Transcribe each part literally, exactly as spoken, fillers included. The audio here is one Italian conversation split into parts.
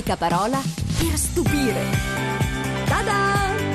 L'unica parola per stupire. Ta-da!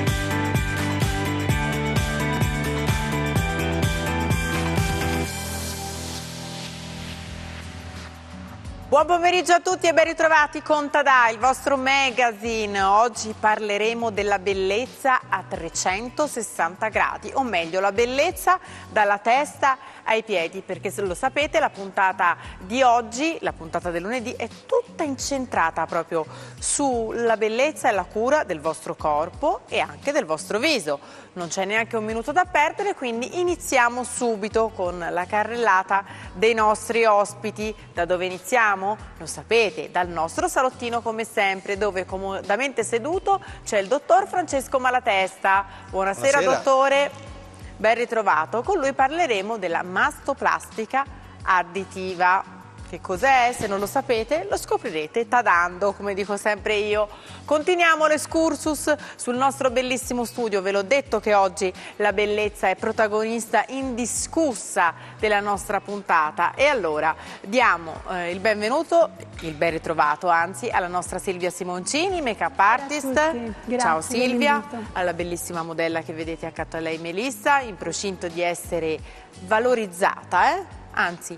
Buon pomeriggio a tutti e ben ritrovati con Tadà, il vostro magazine. Oggi parleremo della bellezza a trecentosessanta gradi, o meglio la bellezza dalla testa ai piedi, perché se lo sapete la puntata di oggi, la puntata del lunedì, è tutta incentrata proprio sulla bellezza e la cura del vostro corpo e anche del vostro viso. Non c'è neanche un minuto da perdere, quindi iniziamo subito con la carrellata dei nostri ospiti. Da dove iniziamo? Lo sapete, dal nostro salottino come sempre, dove comodamente seduto c'è il dottor Francesco Malatesta. Buonasera, Buonasera. Dottore, ben ritrovato. Con lui parleremo della mastoplastica additiva. Che cos'è? Se non lo sapete lo scoprirete tadando, come dico sempre io. Continuiamo l'escursus sul nostro bellissimo studio. Ve l'ho detto che oggi la bellezza è protagonista indiscussa della nostra puntata. E allora diamo eh, il benvenuto, il ben ritrovato anzi, alla nostra Silvia Simoncini, make-up artist. Grazie, Ciao Silvia. benvenuto. Alla bellissima modella che vedete accanto a lei, Melissa, in procinto di essere valorizzata, eh? Anzi,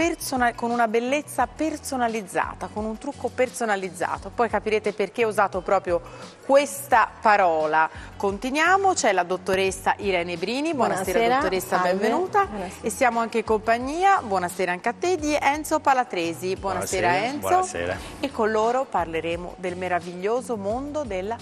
con una bellezza personalizzata, con un trucco personalizzato. Poi capirete perché ho usato proprio questa parola. Continuiamo, c'è la dottoressa Irene Brini. Buonasera, buonasera dottoressa, salve. Benvenuta. Buonasera. E siamo anche in compagnia, buonasera anche a te, di Enzo Palatresi. Buonasera, buonasera Enzo. Buonasera. E con loro parleremo del meraviglioso mondo della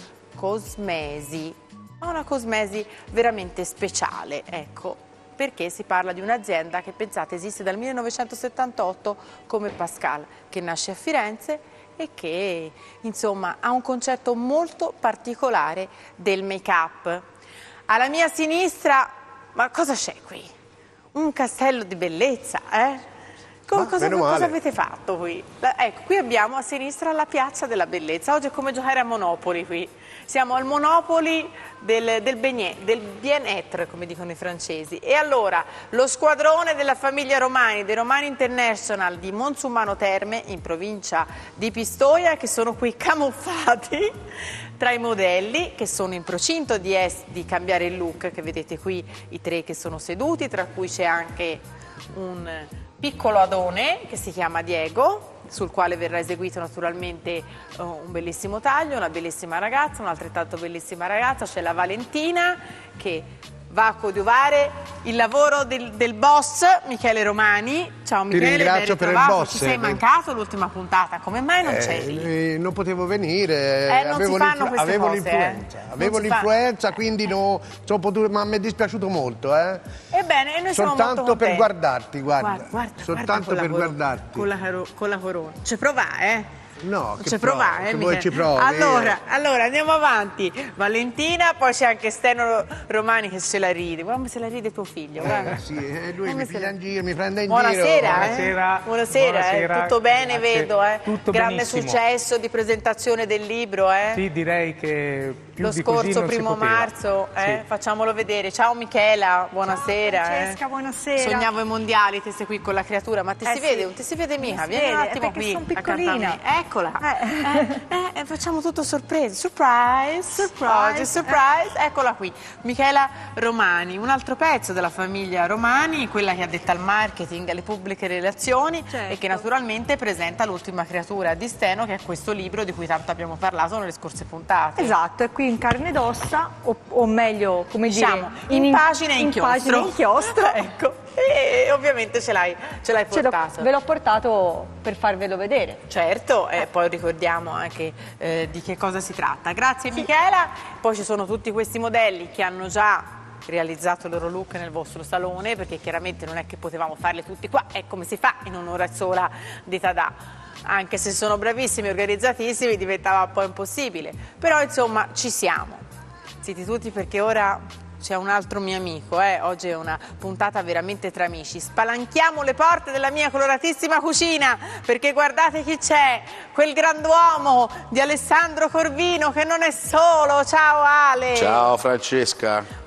cosmesi. Una cosmesi veramente speciale, ecco. Perché si parla di un'azienda che, pensate, esiste dal millenovecentosettantotto come Pascal, che nasce a Firenze e che insomma ha un concetto molto particolare del make-up. Alla mia sinistra, ma cosa c'è qui? Un castello di bellezza, eh? Come, cosa, cosa avete fatto qui? Ecco, qui abbiamo a sinistra la piazza della bellezza. Oggi è come giocare a Monopoli qui. Siamo al Monopoli del, del, beignet, del bien-être, come dicono i francesi. E allora, lo squadrone della famiglia Romani, dei Romani International di Monsummano Terme, in provincia di Pistoia, che sono qui camuffati tra i modelli, che sono in procinto di, es, di cambiare il look, che vedete qui i tre che sono seduti, tra cui c'è anche un piccolo adone che si chiama Diego, sul quale verrà eseguito naturalmente uh, un bellissimo taglio, una bellissima ragazza, un'altrettanto bellissima ragazza, c'è la Valentina che va a coadiuvare il lavoro del, del boss Michele Romani. Ciao Michele, ti ringrazio per il boss. Ci sei mancato l'ultima puntata, come mai non eh, c'eri? Eh, non potevo venire, eh, non avevo l'influenza, eh. avevo l'influenza, quindi no, sono potuto, ma mi è dispiaciuto molto. Eh. Ebbene, noi siamo soltanto molto per contenti. guardarti, guarda, guarda, guarda soltanto guarda per con guardarti. Con la, con la corona. Ci prova, eh? No, che ci prova, prova, eh, che vuoi ci provi. Allora, allora, andiamo avanti. Valentina, poi c'è anche Steno Romani che se la ride. Guarda come se la ride tuo figlio. Eh, sì, eh, lui come mi prende in giro, mi prende in Buonasera, giro. Eh? Buonasera. Buonasera, Buonasera. Eh? Tutto bene, Grazie. vedo, eh? Tutto grande benissimo. Successo di presentazione del libro, eh? Sì, direi che più lo di così scorso non si primo poteva. marzo, eh? Sì. Facciamolo vedere. Ciao Michela, buonasera. Ciao Francesca, eh? buonasera. Sognavo i mondiali, te sei qui con la creatura, ma ti eh si sì. vede? Non ti si vede mica? Si Vieni un vede, attimo perché qui, sono accanto a piccolina. me. Eccola. Eh. Eh, eh, facciamo tutto sorprese. Surprise. Surprise. Oggi surprise. Eh. Eccola qui. Michela Romani, un altro pezzo della famiglia Romani, quella che ha detto al marketing, alle pubbliche relazioni, certo. e che naturalmente presenta l'ultima creatura di Steno, che è questo libro di cui tanto abbiamo parlato nelle scorse puntate. Esatto, è qui in carne ed ossa, o, o meglio, come diciamo, dire, in, in pagina e in inchiostro. Pagina e inchiostro. Ecco. E ovviamente ce l'hai portato. Ve l'ho portato per farvelo vedere. Certo, e poi ricordiamo anche eh, di che cosa si tratta. Grazie sì. Michela. Poi ci sono tutti questi modelli che hanno già realizzato il loro look nel vostro salone, perché chiaramente non è che potevamo farle tutti qua, è come si fa in un'ora sola di Tadà. Anche se sono bravissimi e organizzatissimi diventava un po' impossibile, però insomma ci siamo. Zitti tutti perché ora c'è un altro mio amico, eh? Oggi è una puntata veramente tra amici. Spalanchiamo le porte della mia coloratissima cucina, perché guardate chi c'è, quel grand'uomo di Alessandro Corvino che non è solo. Ciao Ale! Ciao Francesca!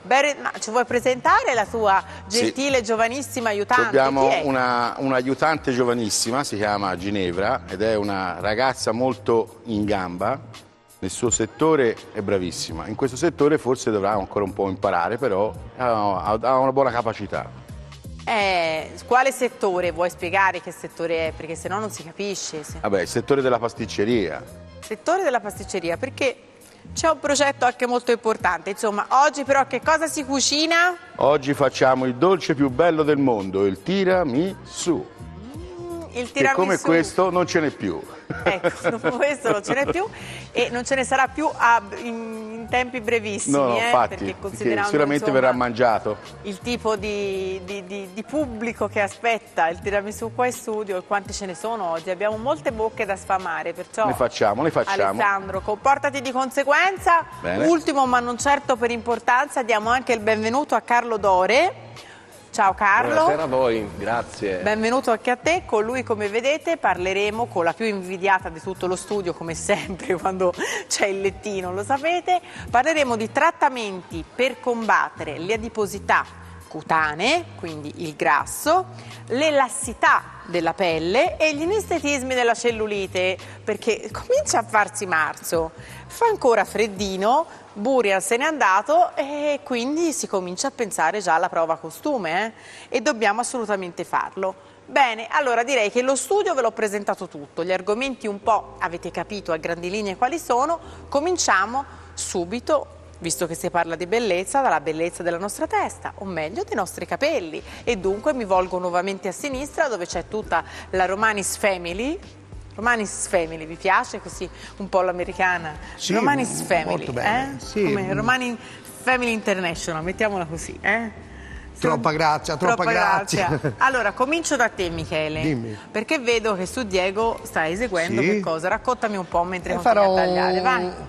Bene, ma ci vuoi presentare la tua gentile, sì. giovanissima aiutante? Abbiamo Chi è? una, un'aiutante giovanissima, si chiama Ginevra, ed è una ragazza molto in gamba. Nel suo settore è bravissima, in questo settore forse dovrà ancora un po' imparare, però ha, ha una buona capacità. Eh, quale settore? Vuoi spiegare che settore è? Perché sennò non si capisce. Vabbè, il settore della pasticceria. Settore della pasticceria, perché c'è un progetto anche molto importante. Insomma, oggi però che cosa si cucina? Oggi facciamo il dolce più bello del mondo, il tiramisù. Mm, il E tiramisù. come questo non ce n'è più. Ecco, dopo questo non ce n'è più e non ce ne sarà più a, in, in tempi brevissimi. No, no, eh, infatti, perché perché considerando, sicuramente insomma, verrà mangiato. Il tipo di, di, di, di pubblico che aspetta il tiramisù qua in studio e quanti ce ne sono oggi. Abbiamo molte bocche da sfamare, perciò Ne facciamo, ne facciamo. Alessandro, comportati di conseguenza. Bene. Ultimo ma non certo per importanza, diamo anche il benvenuto a Carlo Dore. Ciao Carlo. Buonasera a voi, grazie. Benvenuto anche a te. Con lui, come vedete, parleremo con la più invidiata di tutto lo studio, come sempre quando c'è il lettino, lo sapete. Parleremo di trattamenti per combattere le adiposità cutanee, quindi il grasso, le lassità della pelle e gli inestetismi della cellulite, perché comincia a farsi marzo, fa ancora freddino, Burian se n'è andato e quindi si comincia a pensare già alla prova costume eh? E dobbiamo assolutamente farlo. Bene, allora direi che lo studio ve l'ho presentato tutto, gli argomenti un po' avete capito a grandi linee quali sono, cominciamo subito. Visto che si parla di bellezza, dalla bellezza della nostra testa, o meglio dei nostri capelli. E dunque mi volgo nuovamente a sinistra dove c'è tutta la Romanis Family. Romanis Family, vi piace così un po' l'americana? Sì, Romanis Family, molto bene. eh? Sì. Come Romanis Family International, mettiamola così, eh? Troppa grazia, troppa, Troppa grazia. grazia. Allora, comincio da te, Michele. Dimmi. Perché vedo che su Diego stai eseguendo Sì. che cosa? Raccontami un po' mentre E continui farò a tagliare, vai. un-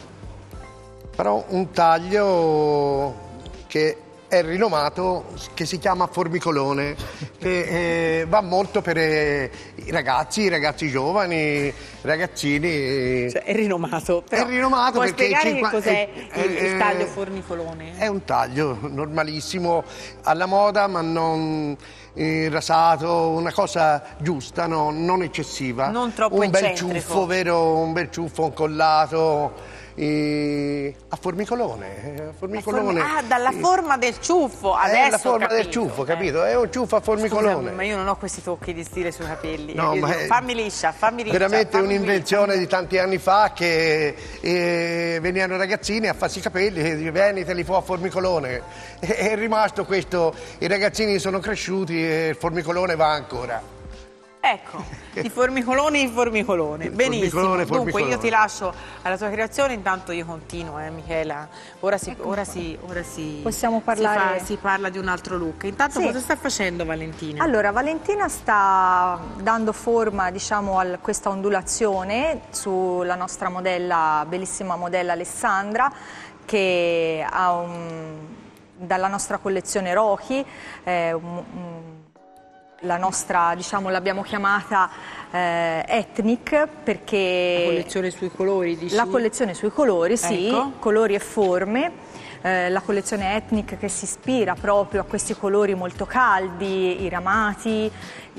farò un taglio che è rinomato, che si chiama formicolone, che eh, va molto per eh, i ragazzi, i ragazzi giovani, ragazzini. Cioè, è rinomato. Però È rinomato puoi perché spiegare cinqua- che cos'è eh, il, il eh, taglio formicolone? È un taglio normalissimo, alla moda, ma non eh, rasato, una cosa giusta, no, non eccessiva. Non troppo un bel eccentrico. ciuffo, vero? Un bel ciuffo incollato. eh, a formicolone, a formicolone. Ah, dalla Sì. forma del ciuffo, adesso È la forma ho capito. del ciuffo, Eh. capito? È un ciuffo a formicolone. Scusami, ma io non ho questi tocchi di stile sui capelli. No, Io ma dico, è fammi liscia, fammi liscia. veramente fammi un'invenzione liscia. di tanti anni fa che eh, venivano ragazzini a farsi i capelli e dice, vieni, te li fo a formicolone. E, è rimasto questo, i ragazzini sono cresciuti e il formicolone va ancora. Ecco, di formicolone in formicolone. Benissimo. Formicolone, Dunque formicolone. io ti lascio alla tua creazione, intanto io continuo, eh, Michela. Ora si, ora si, ora si, Possiamo si parlare- fa- si parla di un altro look. Intanto Sì. cosa sta facendo Valentina? Allora, Valentina sta dando forma, diciamo, a questa ondulazione sulla nostra modella, bellissima modella Alessandra, che ha un, dalla nostra collezione Rochi, eh, un- un- la nostra, diciamo, l'abbiamo chiamata eh, Ethnic perché... La collezione sui colori, dici? La collezione sui colori, sì, Ecco. colori e forme. Eh, la collezione Ethnic che si ispira proprio a questi colori molto caldi, i ramati,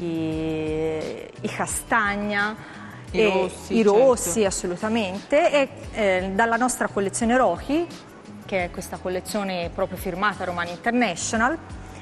i, i castagna, I e- rossi, i rossi, certo. assolutamente. E eh, dalla nostra collezione Rochi, che è questa collezione proprio firmata Romani International,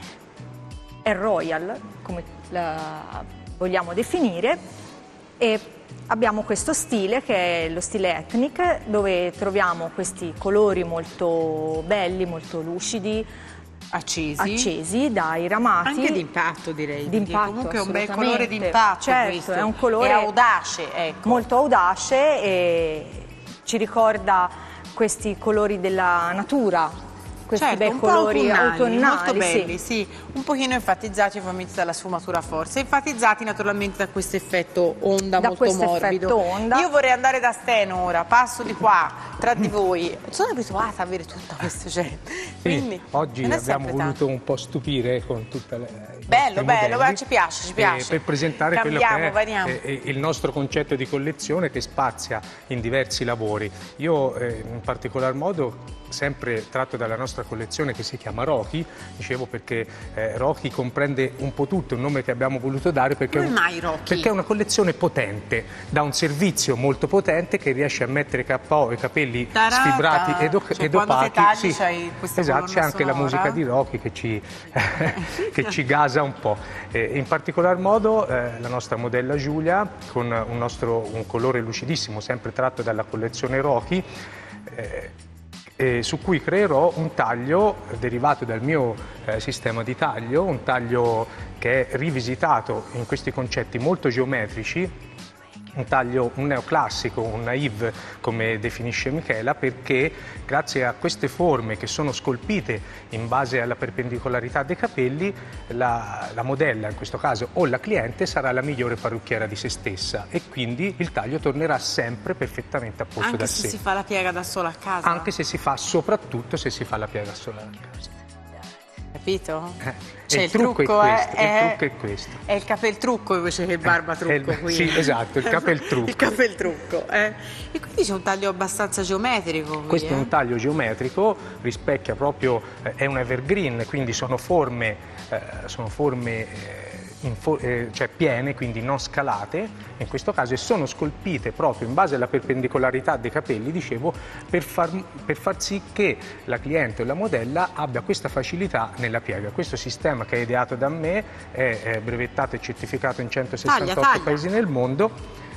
è Royal, come la vogliamo definire, e abbiamo questo stile che è lo stile Ethnic, dove troviamo questi colori molto belli, molto lucidi, Accesi. accesi dai ramati. Anche d'impatto, direi. perché D'impatto, comunque è un bel assolutamente. colore d'impatto Certo, questo. è un colore È audace, ecco. molto audace e ci ricorda questi colori della natura, questi Certo, bei un po' colori autunnali, autunnali, molto belli, sì. sì. Un pochino enfatizzati ovviamente dalla sfumatura forza, enfatizzati naturalmente da questo effetto onda Da molto questo morbido. effetto onda. Io vorrei andare da Steno ora, passo di qua tra di voi sono abituata ad avere tutta questa gente. Quindi, Sì, oggi non è abbiamo sempre voluto tanto. un po' stupire con tutte le i Bello, nostri bello, modelli, beh, ci piace, ci piace. eh, per presentare Cambiamo, quello che variamo. è eh, il nostro concetto di collezione che spazia in diversi lavori. Io eh, in particolar modo, sempre tratto dalla nostra collezione che si chiama Rocky, dicevo perché eh, Rocky comprende un po' tutto, un nome che abbiamo voluto dare perché, Come è un- mai Rocky? perché è una collezione potente, da un servizio molto potente che riesce a mettere K O i capelli Tarata. sfibrati ed, o- Cioè, ed quando ti opachi. tagli c'hai questa esatto, colonna c'è anche la sonora. musica di Rocky che ci, che ci gasa un po'. Eh, in particolar modo eh, la nostra modella Giulia, con un, nostro, un colore lucidissimo, sempre tratto dalla collezione Rocky, eh, eh, su cui creerò un taglio derivato dal mio eh, sistema di taglio, un taglio che è rivisitato in questi concetti molto geometrici, un taglio, un neoclassico, un naive come definisce Michela, perché grazie a queste forme che sono scolpite in base alla perpendicolarità dei capelli, la, la modella, in questo caso, o la cliente sarà la migliore parrucchiera di se stessa e quindi il taglio tornerà sempre perfettamente a posto Anche da se sé. si fa la piega da sola a casa. Anche se si fa, soprattutto se si fa la piega sola a casa. Capito? Eh, Cioè, e il trucco, è questo, è, il trucco è questo. È il capeltrucco invece che il barbatrucco. È il- qui. sì, esatto, il capeltrucco. Il capeltrucco, eh. E quindi c'è un taglio abbastanza geometrico qui, Questo è eh? un taglio geometrico, rispecchia proprio, eh, è un evergreen, quindi sono forme, eh, sono forme eh, in fo- eh, cioè piene, quindi non scalate, in questo caso, e sono scolpite proprio in base alla perpendicolarità dei capelli, dicevo, per far, per far sì che la cliente o la modella abbia questa facilità nella piega. Questo sistema che è ideato da me è, è brevettato e certificato in centosessantotto Taglia, taglia. paesi nel mondo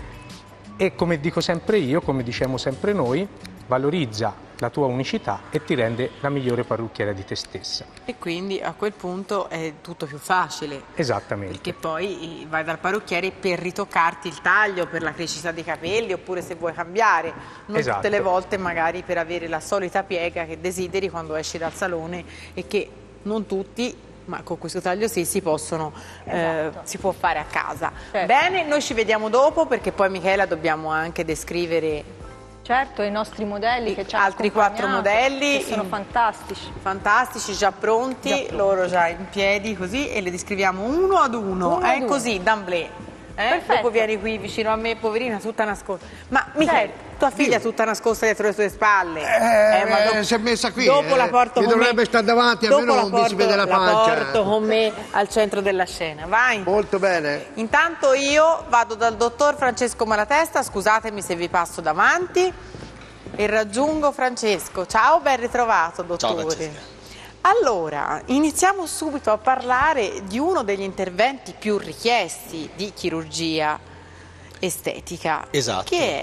e, come dico sempre io, come diciamo sempre noi, valorizza la tua unicità e ti rende la migliore parrucchiera di te stessa. E quindi a quel punto è tutto più facile. Esattamente. Perché poi vai dal parrucchiere per ritoccarti il taglio, per la crescita dei capelli, oppure se vuoi cambiare. Non Esatto. tutte le volte magari per avere la solita piega che desideri quando esci dal salone e che non tutti, ma con questo taglio sì, si possono, eh, si può fare a casa. Certo. Bene, noi ci vediamo dopo perché poi Michela dobbiamo anche descrivere Certo, i nostri modelli che ci hanno altri quattro accompagnato, modelli che sono in- fantastici. fantastici, già pronti, Già pronti. loro già in piedi così e le descriviamo uno ad uno, Uno eh, ad uno. così, d'amblè. Eh? Perfetto. Dopo vieni qui vicino a me, poverina, tutta nascosta. Ma Michela, Certo. tua figlia è tutta nascosta dietro le tue spalle. Eh, ma eh, dopo- si è messa qui, Dopo eh. la porto Mi con dovrebbe me. stare davanti, Dopo almeno la non si vede la la pancia. porto con me al centro della scena, vai. Molto bene. Intanto io vado dal dottor Francesco Malatesta, scusatemi se vi passo davanti, e raggiungo Francesco. Ciao, ben ritrovato, dottore. Francesca. Allora, iniziamo subito a parlare di uno degli interventi più richiesti di chirurgia estetica, Esatto. che è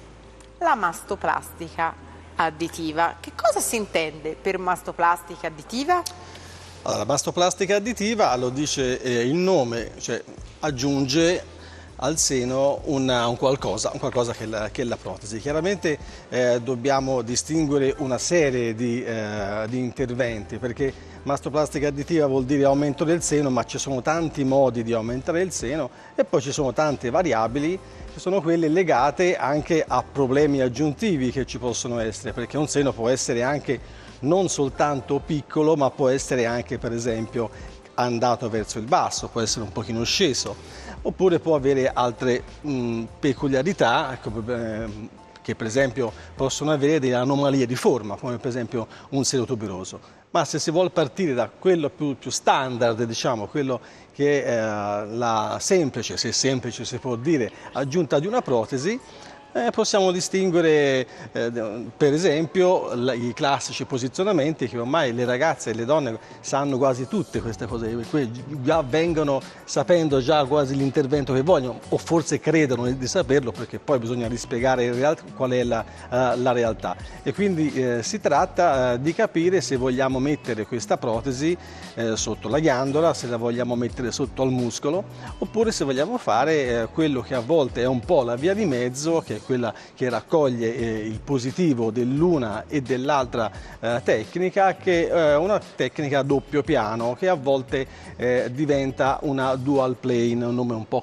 la mastoplastica additiva. Che cosa si intende per mastoplastica additiva? Allora, la mastoplastica additiva lo dice eh, il nome, cioè aggiunge al seno una- un qualcosa, un qualcosa che, è la, che è la protesi. Chiaramente eh, dobbiamo distinguere una serie di, eh, di interventi, perché mastoplastica additiva vuol dire aumento del seno, ma ci sono tanti modi di aumentare il seno e poi ci sono tante variabili che sono quelle legate anche a problemi aggiuntivi che ci possono essere, perché un seno può essere anche non soltanto piccolo, ma può essere anche, per esempio, andato verso il basso, può essere un pochino sceso, oppure può avere altre mh, peculiarità, ecco, eh, che per esempio possono avere delle anomalie di forma, come per esempio un seno tuberoso. Ma se si vuole partire da quello più, più standard, diciamo, quello che è eh, la semplice, se semplice si può dire, aggiunta di una protesi, Eh, possiamo distinguere eh, per esempio la, i classici posizionamenti che ormai le ragazze e le donne sanno quasi tutte queste cose, que- già vengono sapendo già quasi l'intervento che vogliono o forse credono di saperlo, perché poi bisogna rispiegare in realtà qual è la, uh, la realtà, e quindi eh, si tratta uh, di capire se vogliamo mettere questa protesi eh, sotto la ghiandola, se la vogliamo mettere sotto al muscolo, oppure se vogliamo fare eh, quello che a volte è un po' la via di mezzo, che è quella che raccoglie eh, il positivo dell'una e dell'altra eh, tecnica, che è una tecnica a doppio piano, che a volte eh, diventa una dual plane, un nome un po' che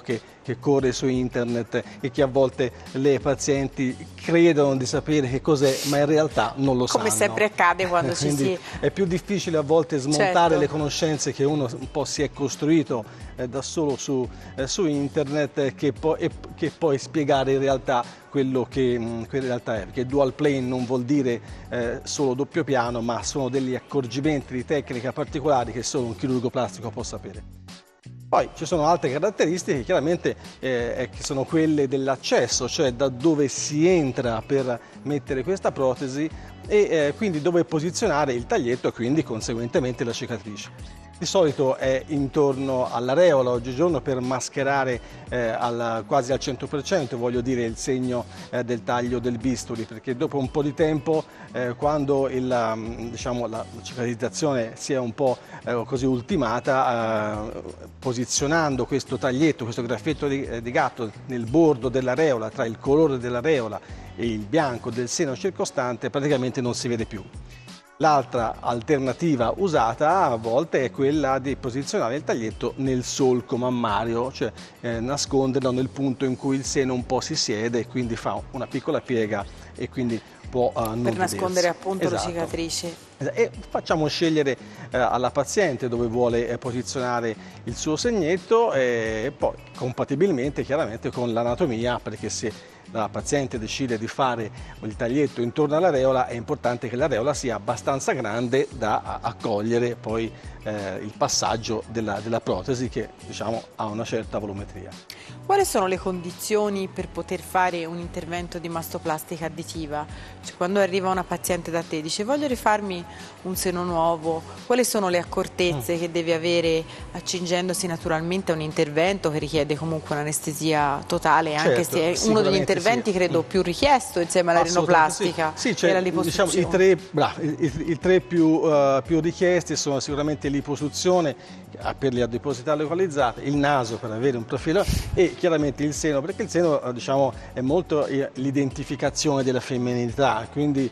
che corre su internet e che a volte le pazienti credono di sapere che cos'è, ma in realtà non lo sanno. Come sempre accade quando ci si... È più difficile a volte smontare certo. le conoscenze che uno un po' si è costruito eh, da solo su, eh, su internet eh, che, po e, che poi spiegare in realtà quello che, mh, che in realtà è. Perché dual plane non vuol dire eh, solo doppio piano, ma sono degli accorgimenti di tecnica particolari che solo un chirurgo plastico può sapere. Poi ci sono altre caratteristiche, chiaramente eh, che sono quelle dell'accesso, cioè da dove si entra per mettere questa protesi e eh, quindi dove posizionare il taglietto e quindi conseguentemente la cicatrice. Di solito è intorno all'areola oggigiorno per mascherare eh, al, quasi al cento per cento, voglio dire, il segno eh, del taglio del bisturi, perché dopo un po' di tempo, eh, quando il, diciamo, la cicatrizzazione si è un po' eh, così ultimata, eh, posizionando questo taglietto, questo graffetto di, eh, di gatto nel bordo dell'areola, tra il colore dell'areola e il bianco del seno circostante, praticamente non si vede più. L'altra alternativa usata a volte è quella di posizionare il taglietto nel solco mammario, cioè eh, nasconderlo nel punto in cui il seno un po' si siede e quindi fa una piccola piega e quindi può uh, non per nascondere vedersi. appunto Esatto. la cicatrice. E facciamo scegliere eh, alla paziente dove vuole eh, posizionare il suo segnetto e poi compatibilmente chiaramente con l'anatomia, perché se la paziente decide di fare il taglietto intorno all'areola è importante che l'areola sia abbastanza grande da accogliere poi eh, il passaggio della, della protesi che diciamo ha una certa volumetria. Quali sono le condizioni per poter fare un intervento di mastoplastica additiva? Cioè, quando arriva una paziente da te e dice voglio rifarmi un seno nuovo, quali sono le accortezze mm. che deve avere accingendosi naturalmente a un intervento che richiede comunque un'anestesia totale, certo, anche se è uno degli interventi sì. credo più richiesto insieme alla rinoplastica sì. Sì, cioè, e alla liposuzione? Diciamo, i tre, bravo, i, i, i tre più, uh, più richiesti sono sicuramente liposuzione per le adiposità localizzate, il naso per avere un profilo e chiaramente il seno, perché il seno diciamo, è molto l'identificazione della femminilità, quindi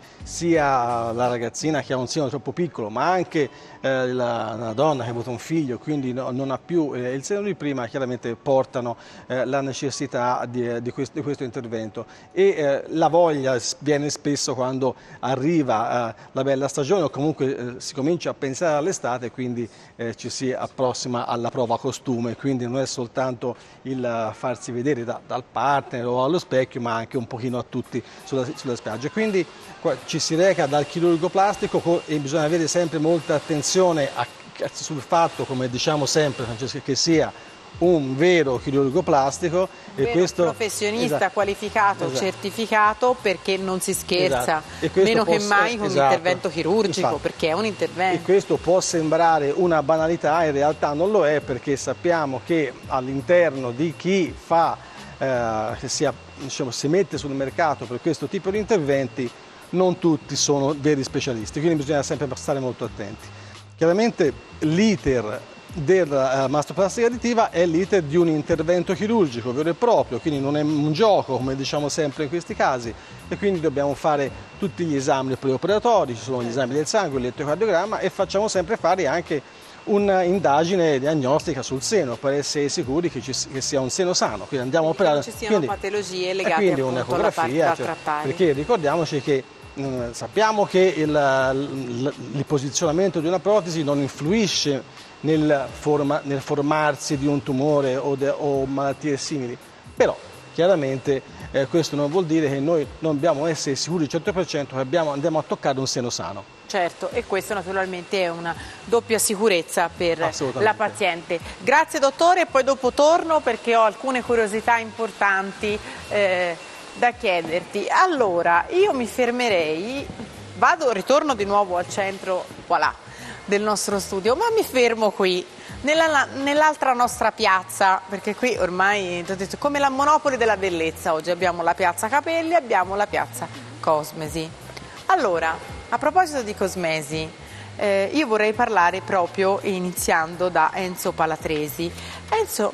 sia la ragazzina che ha un seno troppo piccolo, ma anche eh, la, la donna che ha avuto un figlio, quindi no, non ha più eh, il seno di prima, chiaramente portano eh, la necessità di, di, questo, di questo intervento e eh, la voglia viene spesso quando arriva eh, la bella stagione o comunque eh, si comincia a pensare all'estate, quindi eh, ci si approssima alla prova costume, quindi non è soltanto il farsi vedere da, dal partner o allo specchio, ma anche un pochino a tutti sulla, sulla spiaggia. Quindi qua, ci si reca dal chirurgo plastico e bisogna avere sempre molta attenzione a, sul fatto, come diciamo sempre, Francesca, che sia un vero chirurgo plastico e questo professionista esatto, qualificato, esatto. certificato, perché non si scherza esatto. meno che mai con esatto. un intervento chirurgico, infatti, perché è un intervento. E questo può sembrare una banalità, in realtà non lo è, perché sappiamo che all'interno di chi fa eh, che sia, diciamo, si mette sul mercato per questo tipo di interventi non tutti sono veri specialisti, quindi bisogna sempre stare molto attenti. Chiaramente l'iter della mastoplastica additiva è l'iter di un intervento chirurgico vero e proprio, quindi non è un gioco come diciamo sempre in questi casi e quindi dobbiamo fare tutti gli esami preoperatori, ci sono gli esami del sangue, l'elettrocardiogramma e facciamo sempre fare anche un'indagine diagnostica sul seno per essere sicuri che, ci, che sia un seno sano, quindi andiamo a operare, non ci siano quindi, patologie legate quindi appunto alla parte da cioè, trattare. Perché ricordiamoci che mh, sappiamo che il, il posizionamento di una protesi non influisce Nel, forma, nel formarsi di un tumore o, de, o malattie simili, però chiaramente eh, questo non vuol dire che noi non dobbiamo essere sicuri al cento per cento che abbiamo, andiamo a toccare un seno sano. Certo, e questo naturalmente è una doppia sicurezza per la paziente. Grazie dottore, e poi dopo torno perché ho alcune curiosità importanti eh, da chiederti. Allora, io mi fermerei, vado, ritorno di nuovo al centro, voilà, del nostro studio, ma mi fermo qui nell'altra nostra piazza, perché qui ormai ti ho detto, come la Monopoli della bellezza, oggi abbiamo la piazza Capelli, abbiamo la piazza Cosmesi. Allora, a proposito di cosmesi, eh, io vorrei parlare proprio iniziando da Enzo Palatresi. Enzo,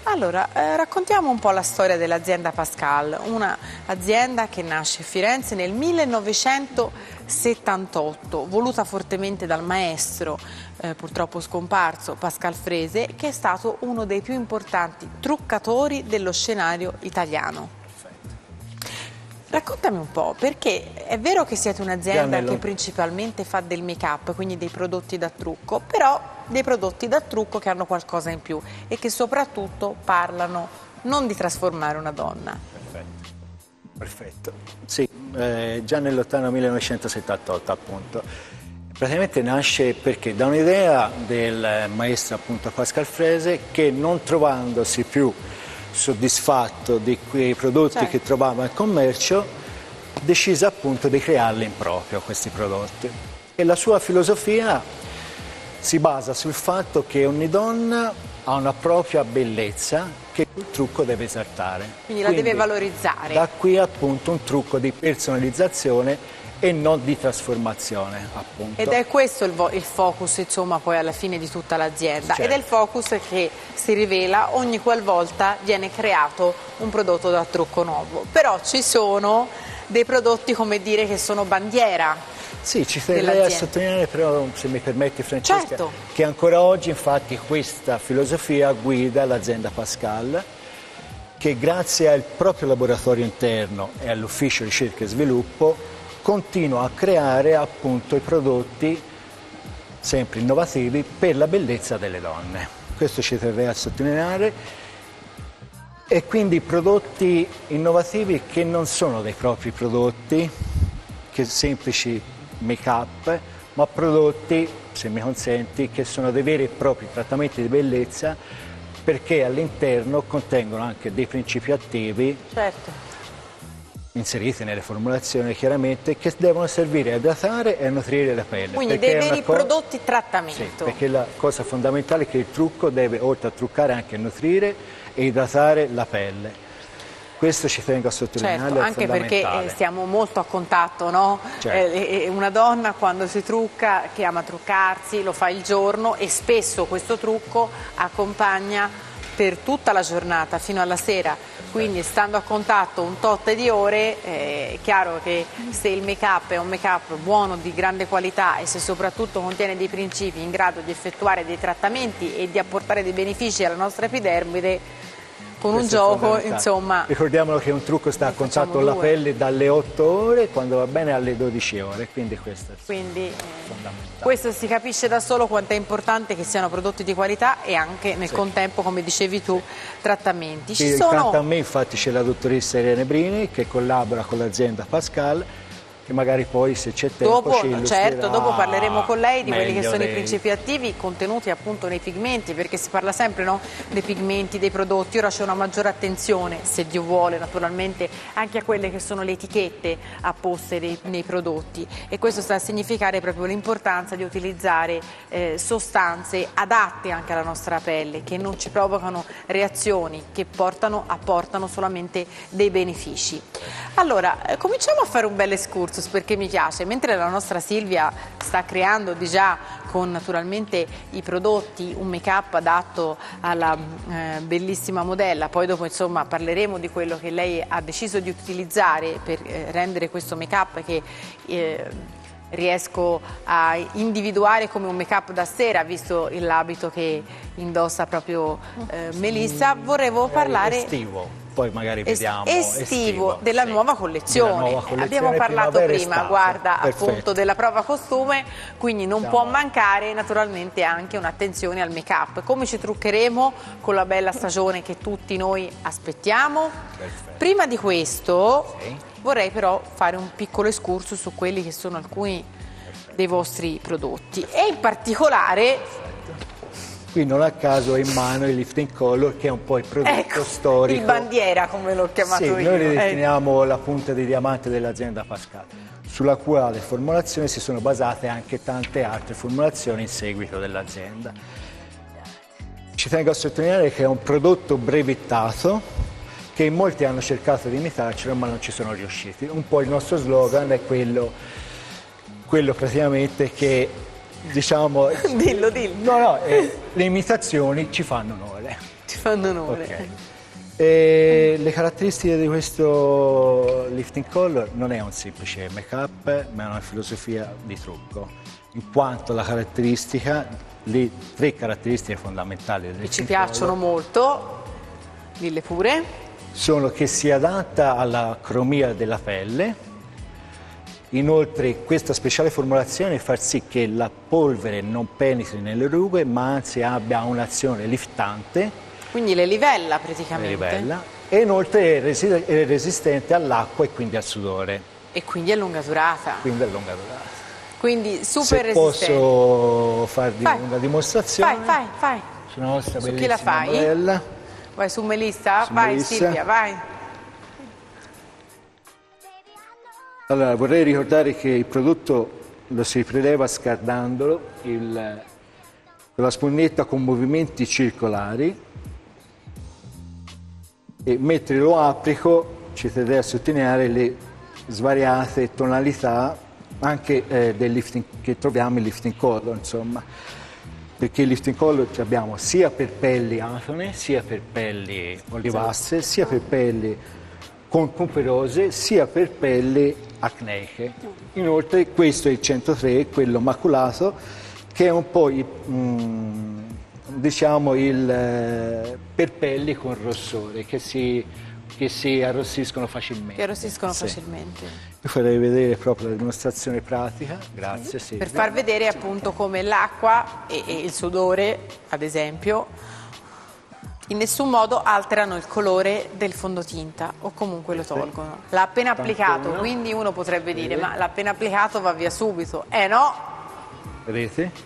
Allora, eh, raccontiamo un po' la storia dell'azienda Pascal, un'azienda che nasce a Firenze nel millenovecentosettantotto, voluta fortemente dal maestro, eh, purtroppo scomparso, Pascal Frese, che è stato uno dei più importanti truccatori dello scenario italiano. Raccontami un po', perché è vero che siete un'azienda che principalmente fa del make-up, quindi dei prodotti da trucco, però dei prodotti da trucco che hanno qualcosa in più e che soprattutto parlano non di trasformare una donna. Perfetto, perfetto. Sì, eh, già nell'ottavo millenovecentosettantotto appunto. Praticamente nasce perché da un'idea del maestro appunto Pascal Frese che non trovandosi più soddisfatto di quei prodotti certo. che trovava in commercio, decise appunto di crearli in proprio questi prodotti. E la sua filosofia si basa sul fatto che ogni donna ha una propria bellezza che il trucco deve esaltare. Quindi la Quindi, deve valorizzare. Da qui appunto un trucco di personalizzazione e non di trasformazione, appunto. Ed è questo il, il focus, insomma, poi alla fine di tutta l'azienda. Certo. Ed è il focus che si rivela ogni qualvolta viene creato un prodotto da trucco nuovo. Però ci sono dei prodotti, come dire, che sono bandiera. Sì, ci terrei a sottolineare però, se mi permetti Francesca, certo. che ancora oggi infatti questa filosofia guida l'azienda Pascal, che grazie al proprio laboratorio interno e all'ufficio ricerca e sviluppo continua a creare appunto i prodotti sempre innovativi per la bellezza delle donne. Questo ci terrei a sottolineare. E quindi prodotti innovativi che non sono dei propri prodotti, che semplici make-up, ma prodotti, se mi consenti, che sono dei veri e propri trattamenti di bellezza, perché all'interno contengono anche dei principi attivi. Certo. Inseriti nelle formulazioni chiaramente, che devono servire a idratare e a nutrire la pelle. Quindi dei veri prodotti trattamento. Sì, perché la cosa fondamentale è che il trucco deve, oltre a truccare, anche nutrire e idratare la pelle. Questo ci tengo a sottolineare. Certo, anche perché stiamo molto a contatto, no? Certo. Eh, una donna quando si trucca, che ama truccarsi, lo fa il giorno e spesso questo trucco accompagna per tutta la giornata fino alla sera, quindi stando a contatto un tot di ore eh, è chiaro che se il make-up è un make-up buono, di grande qualità e se soprattutto contiene dei principi in grado di effettuare dei trattamenti e di apportare dei benefici alla nostra epidermide, con un gioco, insomma. Ricordiamolo che un trucco sta a contatto con la pelle dalle otto ore, quando va bene alle dodici ore, quindi questo è quindi, eh, fondamentale. Questo si capisce da solo quanto è importante che siano prodotti di qualità e anche nel sì. contempo, come dicevi tu, trattamenti. Ci sono... Accanto a me infatti c'è la dottoressa Irene Brini che collabora con l'azienda Pascal, che magari poi se c'è tempo dopo, ci illustrerà. Certo, dopo parleremo con lei di quelli che sono lei. i principi attivi contenuti appunto nei pigmenti, perché si parla sempre, no, dei pigmenti, dei prodotti. Ora c'è una maggiore attenzione, se Dio vuole naturalmente, anche a quelle che sono le etichette apposte nei, nei prodotti, e questo sta a significare proprio l'importanza di utilizzare eh, sostanze adatte anche alla nostra pelle, che non ci provocano reazioni, che portano, apportano solamente dei benefici. Allora, eh, cominciamo a fare un bel escursus, perché mi piace, mentre la nostra Silvia sta creando di già con naturalmente i prodotti un make-up adatto alla eh, bellissima modella, poi dopo insomma parleremo di quello che lei ha deciso di utilizzare per eh, rendere questo make-up che eh, riesco a individuare come un make-up da sera, visto l'abito che indossa proprio eh, Melissa. Vorrevo parlare... Estivo. Poi magari vediamo estivo, estivo della, sì. nuova collezione. della nuova collezione. Abbiamo parlato prima, guarda, Perfetto. appunto della prova costume, quindi non Siamo... può mancare naturalmente anche un'attenzione al make-up. Come ci truccheremo con la bella stagione che tutti noi aspettiamo? Perfetto. Prima di questo sì. vorrei però fare un piccolo excursus su quelli che sono alcuni Perfetto. dei vostri prodotti e in particolare... Qui non a caso è in mano il Lifting Color, che è un po' il prodotto ecco, storico. Il bandiera, come l'ho chiamato sì, io. Noi riteniamo eh. la punta di diamante dell'azienda Pascal, sulla quale formulazione si sono basate anche tante altre formulazioni in seguito dell'azienda. Ci tengo a sottolineare che è un prodotto brevettato, che in molti hanno cercato di imitarcelo, ma non ci sono riusciti. Un po' il nostro slogan è quello, quello praticamente che... Diciamo, dillo, dillo. No, no, eh, le imitazioni ci fanno onore. fanno onore. Okay. E le caratteristiche di questo lifting color non è un semplice make-up, ma è una filosofia di trucco, in quanto la caratteristica, le tre caratteristiche fondamentali del lifting Ci piacciono color molto, dille pure. sono che si adatta alla cromia della pelle. Inoltre questa speciale formulazione fa sì che la polvere non penetri nelle rughe, ma anzi abbia un'azione liftante. Quindi le livella praticamente. Livella, e inoltre è, resi è resistente all'acqua e quindi al sudore. E quindi è lunga durata. Quindi a lunga durata. Quindi super Se resistente. posso farvi Fai. una dimostrazione Fai, fai, fai. sulla nostra Su chi bellissima la fai? modella. Vai su Melissa? Su Vai Melissa. Silvia, vai. Allora, vorrei ricordare che il prodotto lo si preleva scaldandolo il, con la spugnetta con movimenti circolari, e mentre lo applico ci tenderei a sottolineare le svariate tonalità anche eh, del lifting, che troviamo in lifting color, insomma, perché il lifting color abbiamo sia per pelli atone, sia per pelli olivastre, sia per pelli con puperose, sia per pelli acneiche. Inoltre questo è il centotré, quello maculato, che è un po' il, mm, diciamo il eh, per pelli con rossore, che si, che si arrossiscono facilmente. Che arrossiscono Sì. facilmente. Vi farei vedere proprio la dimostrazione pratica. Grazie Silvia. Per far vedere appunto come l'acqua e, e il sudore, ad esempio, in nessun modo alterano il colore del fondotinta o comunque lo tolgono. L'ha appena applicato, quindi uno potrebbe dire ma l'ha appena applicato, va via subito. Eh no! Vedete?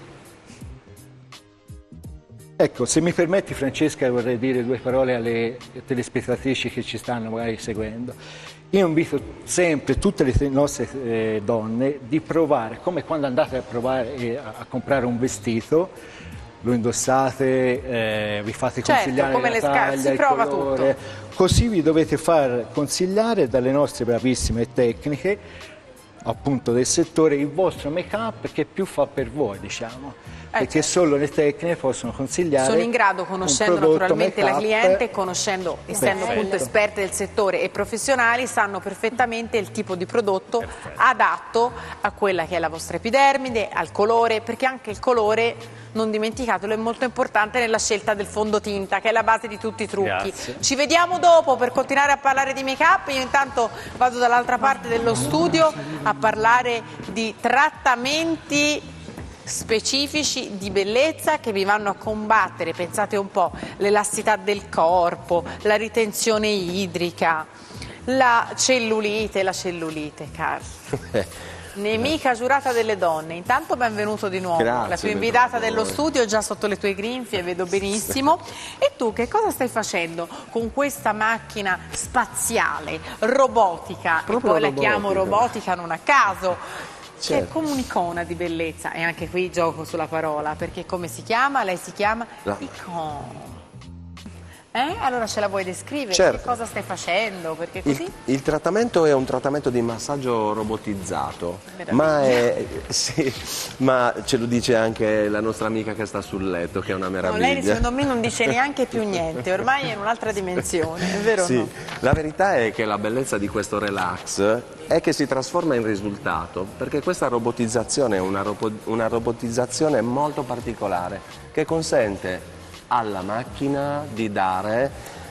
Ecco, se mi permetti Francesca, vorrei dire due parole alle telespettatrici che ci stanno magari seguendo. Io invito sempre tutte le nostre eh, donne di provare, come quando andate a provare eh, a, a comprare un vestito, lo indossate, eh, vi fate Certo, consigliare come la le sca- taglia, si il prova colore, tutto. così vi dovete far consigliare dalle nostre bravissime tecniche, appunto del settore, il vostro make-up che più fa per voi, diciamo. Eh, Perché certo. solo le tecniche possono consigliare. Sono in grado, conoscendo un prodotto naturalmente la make-up cliente, conoscendo, essendo perfetto. appunto esperte del settore e professionali, sanno perfettamente il tipo di prodotto Perfetto. adatto a quella che è la vostra epidermide, al colore, perché anche il colore, non dimenticatelo, è molto importante nella scelta del fondotinta, che è la base di tutti i trucchi. Grazie. Ci vediamo dopo per continuare a parlare di make-up. Io intanto vado dall'altra parte dello studio a parlare di trattamenti specifici di bellezza che vi vanno a combattere, pensate un po', l'elasticità del corpo, la ritenzione idrica, la cellulite, la cellulite, Carl. Nemica giurata delle donne. Intanto benvenuto di nuovo, Grazie, la tua inviata benvenuto a dello voi. studio, già sotto le tue grinfie, vedo benissimo. E tu che cosa stai facendo con questa macchina spaziale, robotica, Proprio e poi la robotica. chiamo robotica non a caso, che è Certo. come un'icona di bellezza, e anche qui gioco sulla parola, perché come si chiama? Lei si chiama La- icona. Eh? Allora ce la vuoi descrivere? Certo. Che cosa stai facendo? Perché così? Il, il trattamento è un trattamento di massaggio robotizzato, Meraviglia. ma, è, sì, ma ce lo dice anche la nostra amica che sta sul letto, che è una No, meraviglia. lei secondo me non dice neanche più niente, ormai è in un'altra dimensione, è vero o Sì, no? la verità è che la bellezza di questo relax è che si trasforma in risultato, perché questa robotizzazione è una, robo- una robotizzazione molto particolare che consente alla macchina di dare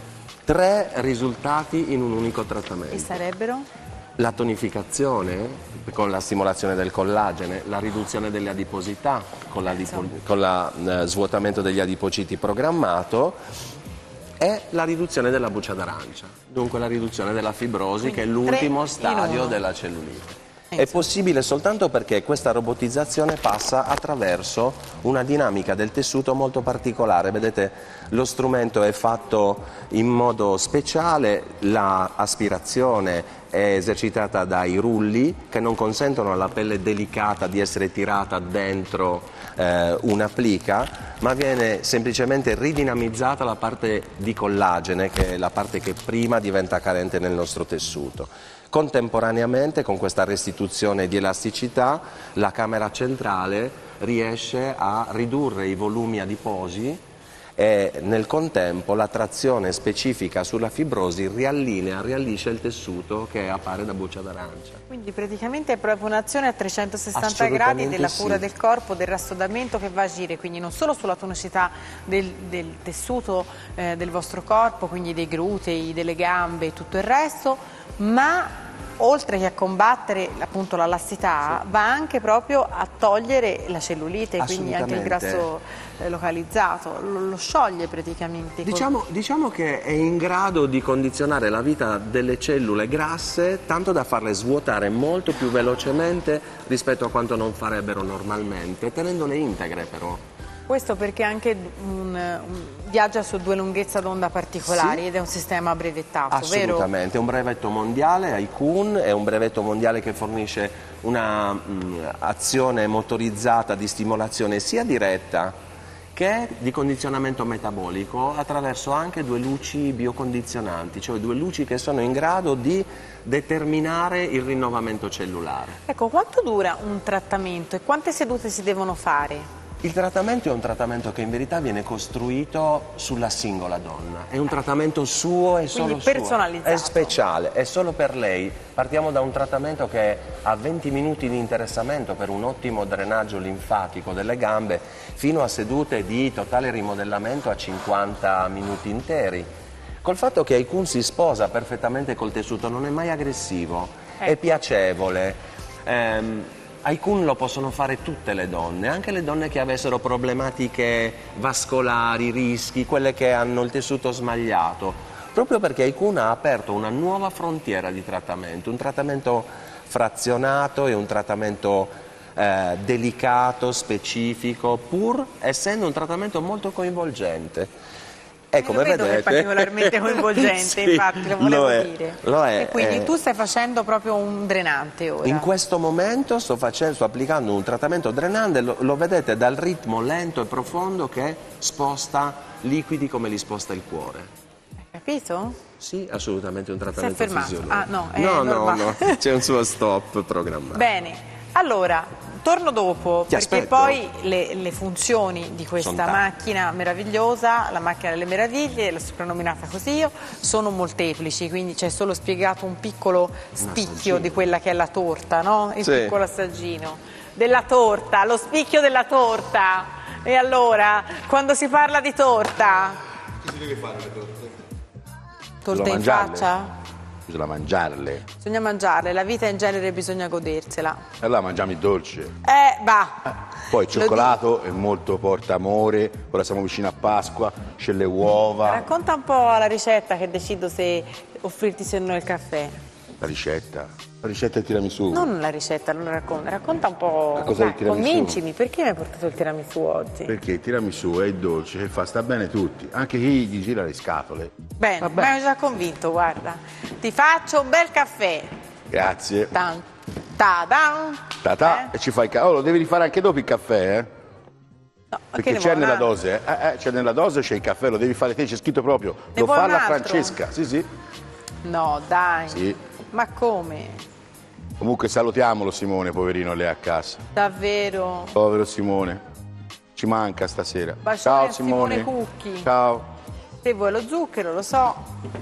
tre risultati in un unico E trattamento. sarebbero? La tonificazione con la stimolazione del collagene, la riduzione delle adiposità con lo eh, svuotamento degli adipociti programmato e la riduzione della buccia d'arancia, dunque la riduzione della fibrosi, Quindi che è tre l'ultimo in stadio uno. della cellulite. È Insomma. possibile soltanto perché questa robotizzazione passa attraverso una dinamica del tessuto molto particolare. Vedete, lo strumento è fatto in modo speciale, l'aspirazione è esercitata dai rulli che non consentono alla pelle delicata di essere tirata dentro eh, una plica, ma viene semplicemente ridinamizzata la parte di collagene, che è la parte che prima diventa carente nel nostro tessuto. Contemporaneamente, con questa restituzione di elasticità, la camera centrale riesce a ridurre i volumi adiposi e nel contempo la trazione specifica sulla fibrosi riallinea, riallisce il tessuto che appare da buccia d'arancia. Quindi praticamente è proprio un'azione a trecentosessanta gradi della cura sì. del corpo, del rassodamento che va a agire quindi non solo sulla tonicità del, del tessuto eh, del vostro corpo, quindi dei glutei, delle gambe e tutto il resto, ma oltre che a combattere appunto la lassità, sì. va anche proprio a togliere la cellulite, quindi anche il grasso eh, localizzato, lo, lo scioglie praticamente. Diciamo, diciamo che è in grado di condizionare la vita delle cellule grasse tanto da farle svuotare molto più velocemente rispetto a quanto non farebbero normalmente, tenendole integre però. Questo perché anche un, un, viaggia su due lunghezze d'onda particolari, sì. ed è un sistema brevettato, Assolutamente, vero? è un brevetto mondiale, Aikun, è un brevetto mondiale che fornisce un'azione motorizzata di stimolazione sia diretta che di condizionamento metabolico attraverso anche due luci biocondizionanti, cioè due luci che sono in grado di determinare il rinnovamento cellulare. Ecco, quanto dura un trattamento e quante sedute si devono fare? Il trattamento è un trattamento che in verità viene costruito sulla singola donna, è un trattamento suo e solo Quindi personalizzato. suo, è speciale, è solo per lei. Partiamo da un trattamento che ha venti minuti di interessamento per un ottimo drenaggio linfatico delle gambe, fino a sedute di totale rimodellamento a cinquanta minuti interi. Col fatto che Aikun si sposa perfettamente col tessuto, non è mai aggressivo, ecco. È piacevole. Ehm, Aikun lo possono fare tutte le donne, anche le donne che avessero problematiche vascolari, rischi, quelle che hanno il tessuto smagliato, proprio perché Aikun ha aperto una nuova frontiera di trattamento, un trattamento frazionato e un trattamento eh, delicato, specifico, pur essendo un trattamento molto coinvolgente. E come lo vedo vedete, che è particolarmente coinvolgente, sì, infatti, lo volevo lo è, dire. Lo è, e quindi è... tu stai facendo proprio un drenante ora? In questo momento sto, facendo, sto applicando un trattamento drenante, lo, lo vedete dal ritmo lento e profondo che sposta liquidi come li sposta il cuore. Hai capito? Sì, assolutamente un trattamento si è fermato. fisiologico. Ah, no, è no, no, no, no, c'è un suo stop programmato. Bene, allora... Torno dopo, Ti perché aspetto. poi le, le funzioni di questa macchina meravigliosa, la macchina delle meraviglie, l'ho soprannominata così io, sono molteplici, quindi c'è solo spiegato un piccolo spicchio di quella che è la torta, no? Il sì. piccolo assaggino della torta, lo spicchio della torta. E allora, quando si parla di torta... Che si deve fare le torte? Torte in faccia? Bisogna mangiarle. Bisogna mangiarle, la vita in genere bisogna godersela. E allora mangiamo il dolce. Eh, va. Poi il cioccolato è molto porta amore, ora siamo vicini a Pasqua, c'è le uova. Racconta un po' la ricetta che decido se offrirti se no il caffè. La ricetta? La ricetta del tiramisù. Non la ricetta, non la racconta, racconta un po'. Cos'è il tiramisù? Convincimi, perché mi hai portato il tiramisù oggi? Perché il tiramisù è il dolce che fa sta bene tutti, anche chi gli gira le scatole. Bene, mi hai già convinto, guarda. Ti faccio un bel caffè. Grazie. Tan, ta, dan. Ta ta, eh? e ci fai il caffè. Oh, lo devi rifare anche dopo il caffè, eh? No, perché c'è nella dose, eh? Eh, c'è nella dose, c'è il caffè, lo devi fare te, c'è scritto proprio. Ne lo vuoi fa un la altro? Francesca, sì sì. No, dai. Sì. Ma come? Comunque salutiamolo Simone, poverino, lì a casa. Davvero? Povero Simone, ci manca stasera. Bacione Ciao a Simone. Simone Cucchi. Ciao. Te vuoi lo zucchero, lo so.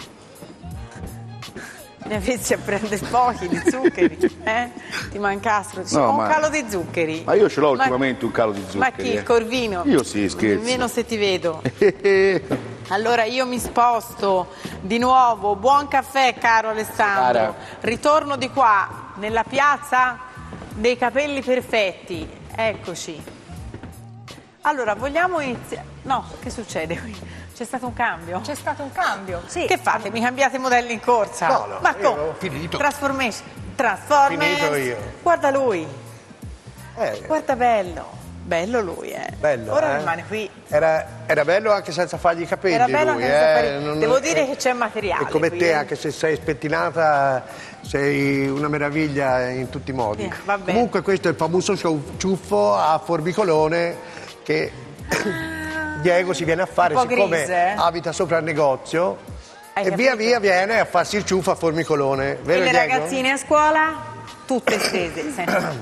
Ne avessi a prendere pochi di zuccheri, eh? Ti mancassero. Ci No, un ma- calo di zuccheri. Ma io ce l'ho Ma- ultimamente un calo di zuccheri. Ma chi, il eh. Corvino? Io sì, scherzo. Nemmeno se ti vedo. Allora io mi sposto di nuovo. Buon caffè, caro Alessandro. Cara. Ritorno di qua, nella piazza dei capelli perfetti. Eccoci. Allora, vogliamo iniziare? No, che succede qui? C'è stato un cambio? C'è stato un cambio, sì. Che fate? Mi cambiate modelli in corsa? No, no, Ma io come? ho finito. Transformation. Transformers. Finito io. Guarda lui. Eh, Guarda bello. Bello lui, eh. bello, Ora eh? rimane qui. Era, era bello anche senza fargli i capelli. Era bello lui, anche senza eh, fargli- non- Devo dire eh, che c'è materiale E come qui, te, eh. anche se sei spettinata, sei una meraviglia in tutti i modi. Sì, va bene. Comunque questo è il famoso ciu- ciuffo a formicolone che Diego si viene a fare, Un po' siccome grise, eh? abita sopra il negozio, Hai e via capito? via viene a farsi il ciuffo a formicolone. E Vero le Diego? ragazzine a scuola? Tutte stese. Senti.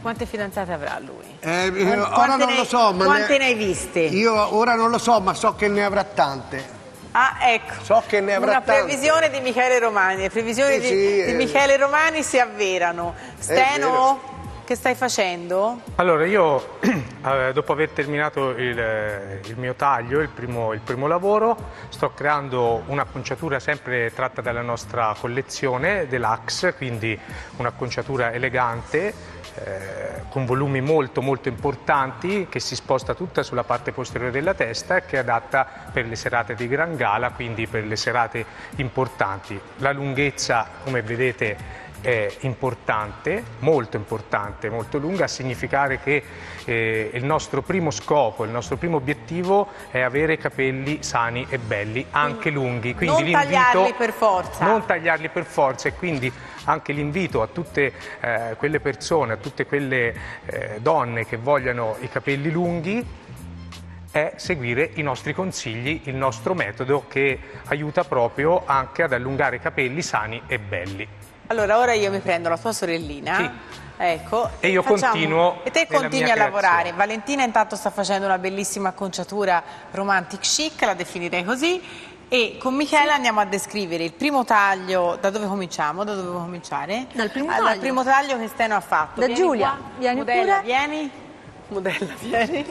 Quante fidanzate avrà lui? Eh, Quante- ora quante non ne- lo so, ma quante ne... ne hai viste? Io ora non lo so, ma so che ne avrà tante. Ah, ecco. So che ne avrà Una tante. previsione di Michele Romani. Le previsioni Sì, di, sì, di eh. Michele Romani si avverano. Steno, vero. che stai facendo? Allora, io eh, dopo aver terminato il, eh, il mio taglio, il primo, il primo lavoro, sto creando un'acconciatura sempre tratta dalla nostra collezione Deluxe, quindi un'acconciatura elegante, eh, con volumi molto molto importanti, che si sposta tutta sulla parte posteriore della testa e che è adatta per le serate di gran gala, quindi per le serate importanti. La lunghezza, come vedete, è importante, molto importante, molto lunga, a significare che eh, il nostro primo scopo, il nostro primo obiettivo è avere capelli sani e belli, anche lunghi. Quindi non l'invito- tagliarli per forza. Non tagliarli per forza, e quindi anche l'invito a tutte eh, quelle persone, a tutte quelle eh, donne che vogliono i capelli lunghi, è seguire i nostri consigli, il nostro metodo che aiuta proprio anche ad allungare i capelli sani e belli. Allora, ora io mi prendo la tua sorellina. Sì. Ecco, E io continuo E te nella continui mia a lavorare. creazione. Valentina intanto sta facendo una bellissima acconciatura romantic chic, la definirei così. E con Michele andiamo a descrivere il primo taglio. Da dove cominciamo? Da dove devo cominciare? Dal primo Ah, taglio. Dal primo taglio che Steno ha fatto. Da Vieni Giulia, qua. vieni Modella, pure. vieni. Modella, vieni.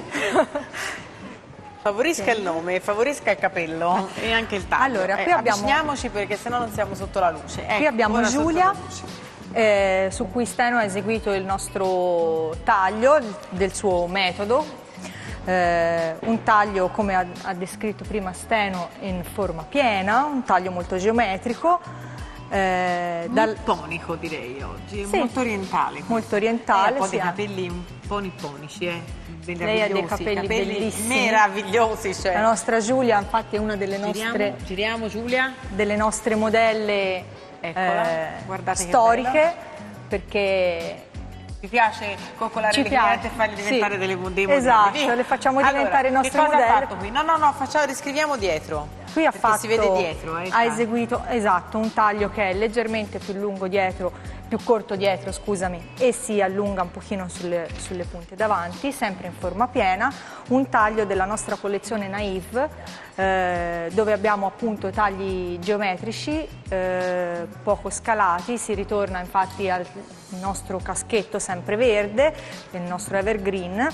Favorisca il nome, favorisca il capello e anche il taglio. Allora, qui Eh, abbiamo- avviciniamoci perché sennò non siamo sotto la luce. Qui Ecco, abbiamo ora sotto Giulia, la luce. eh, su cui Steno ha eseguito il nostro taglio del suo metodo. Eh, un taglio, come ha, ha descritto prima Steno, in forma piena, un taglio molto geometrico. Eh, dal- Nipponico direi oggi, Sì. molto orientale. Molto orientale, Eh, un po' sì, di ha- capelli un po' nipponici, eh. Lei ha dei Meravigliosi, capelli bellissimi. meravigliosi. Cioè. La nostra Giulia, infatti, è una delle nostre, Giriamo, giriamo Giulia. delle nostre modelle Eccola, eh, guardate che storiche, bella. perché Mi piace coccolare Ci le piace, clienti e farli diventare sì. delle dei modelli. Esatto, Via. le facciamo Allora, diventare i nostri che cosa modelli. ha fatto qui? No, no, no, facciamo, riscriviamo dietro. qui ha perché fatto, si vede dietro. Eh, il ha taglio. eseguito esatto, un taglio che è leggermente più lungo dietro, più corto dietro, scusami, e si allunga un pochino sulle, sulle punte davanti, sempre in forma piena, un taglio della nostra collezione Naive, eh, dove abbiamo appunto tagli geometrici, eh, poco scalati, si ritorna infatti al nostro caschetto sempre verde, il nostro evergreen,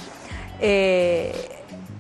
e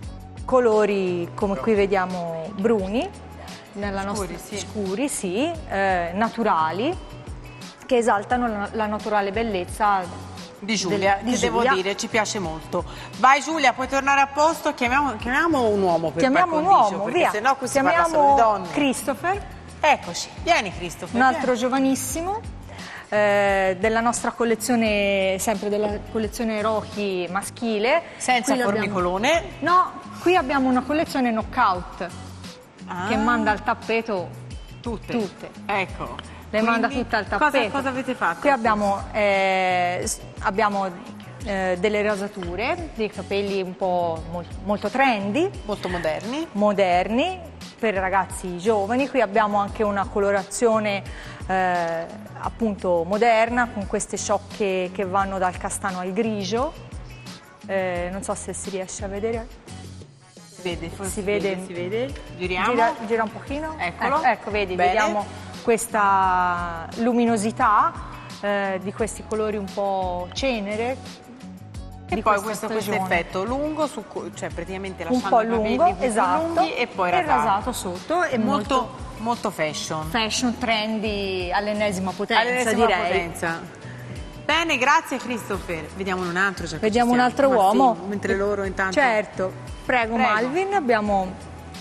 colori come qui vediamo bruni, nella Scuri, nostra, sì. scuri, sì, eh, naturali, che esaltano la, la naturale bellezza Di Giulia, del- di che devo Giulia. dire, ci piace molto. Vai Giulia, puoi tornare a posto? Chiamiamo, chiamiamo un uomo per Chiamiamo par un condicio, uomo, perché via. sennò qui si parla solo di Chiamiamo donne. Christopher, Eccoci, vieni Christopher. un altro vieni. giovanissimo, eh, della nostra collezione, sempre della collezione Rochi maschile. Senza Qui abbiamo- formicolone. No, qui abbiamo una collezione knockout Ah, che manda al tappeto tutte. tutte. Ecco. Le Quindi, manda tutte al cosa- tappeto. Cosa, avete fatto? Qui abbiamo, eh, s- abbiamo eh, delle rasature, dei capelli un po' mol- molto trendy, Molto moderni. moderni, per i ragazzi giovani. Qui abbiamo anche una colorazione eh, appunto moderna, con queste sciocche che vanno dal castano al grigio. Eh, non so se si riesce a vedere. Si vede, forse Si vede. si vede. Giriamo. Gira, gira un pochino. Eccolo. Ecco, ecco, vedi, Bene. vediamo questa luminosità eh, di questi colori un po' cenere. E di poi questa questo, questo stagione. effetto lungo, su, cui- cioè praticamente Un lasciando po' i capelli lungo, più esatto, lunghi e poi e rasato. rasato sotto, e molto, Molto, molto fashion. fashion, trendy all'ennesima potenza, All'ennesima direi. potenza. Bene, grazie Christopher. Vediamo un altro. già che Vediamo ci un siamo. altro Ma uomo. sì, mentre loro intanto. Certo, prego, Prego. Malvin. Abbiamo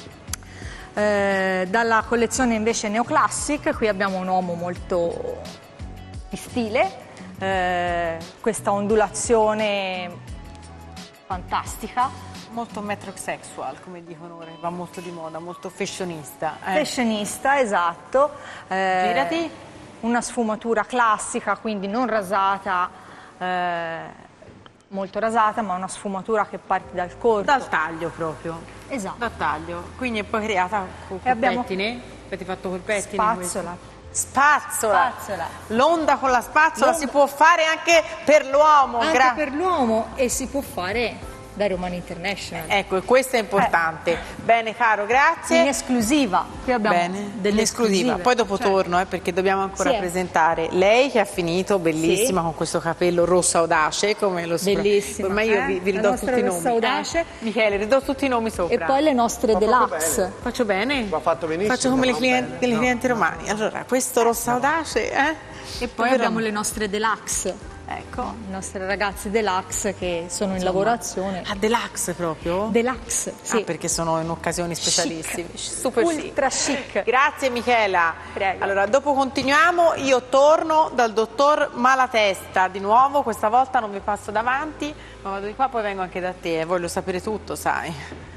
eh, dalla collezione invece neoclassic, qui abbiamo un uomo molto di stile, eh, questa ondulazione fantastica, Molto metrosexual, come dicono ora, va molto di moda, molto fashionista. eh. fashionista, esatto. eh, Girati. Una sfumatura classica, quindi non rasata, eh, molto rasata, ma una sfumatura che parte dal corpo. Dal taglio proprio. Esatto. Dal taglio. Quindi è poi creata con E abbiamo pettine. Avete fatto col pettine? Spazzola. questo? spazzola. Spazzola. L'onda con la spazzola L'onda- si può fare anche per l'uomo. Anche gra- per l'uomo, e si può fare da Romani International. Ecco, e questo è importante. Bene, caro, grazie. In esclusiva. Qui abbiamo Bene, delle in esclusiva. esclusive. Poi dopo Certo. torno, eh, perché dobbiamo ancora Sì, eh. presentare lei che ha finito, bellissima, Sì. con questo capello rosso audace, come lo so. Bellissima, Ormai io eh? vi, vi La ridò nostra tutti i rossa nomi. audace. Eh? Michele, ridò tutti i nomi sopra. E poi le nostre Ma proprio deluxe. bene. Faccio bene? Va fatto benissimo, Faccio come le no? clienti, Bene. le No, clienti romani. Allora, questo rosso audace, eh? E poi Però- abbiamo le nostre deluxe. Ecco. I nostri ragazzi deluxe che sono in lavorazione. Ah, deluxe proprio? Deluxe, sì. Ah, perché sono in occasioni specialissime. Super Ultra chic. chic. Grazie Michela. Prego. Allora, dopo continuiamo. Io torno dal dottor Malatesta di nuovo. Questa volta non vi passo davanti, ma vado di qua, poi vengo anche da te. Voglio sapere tutto, sai.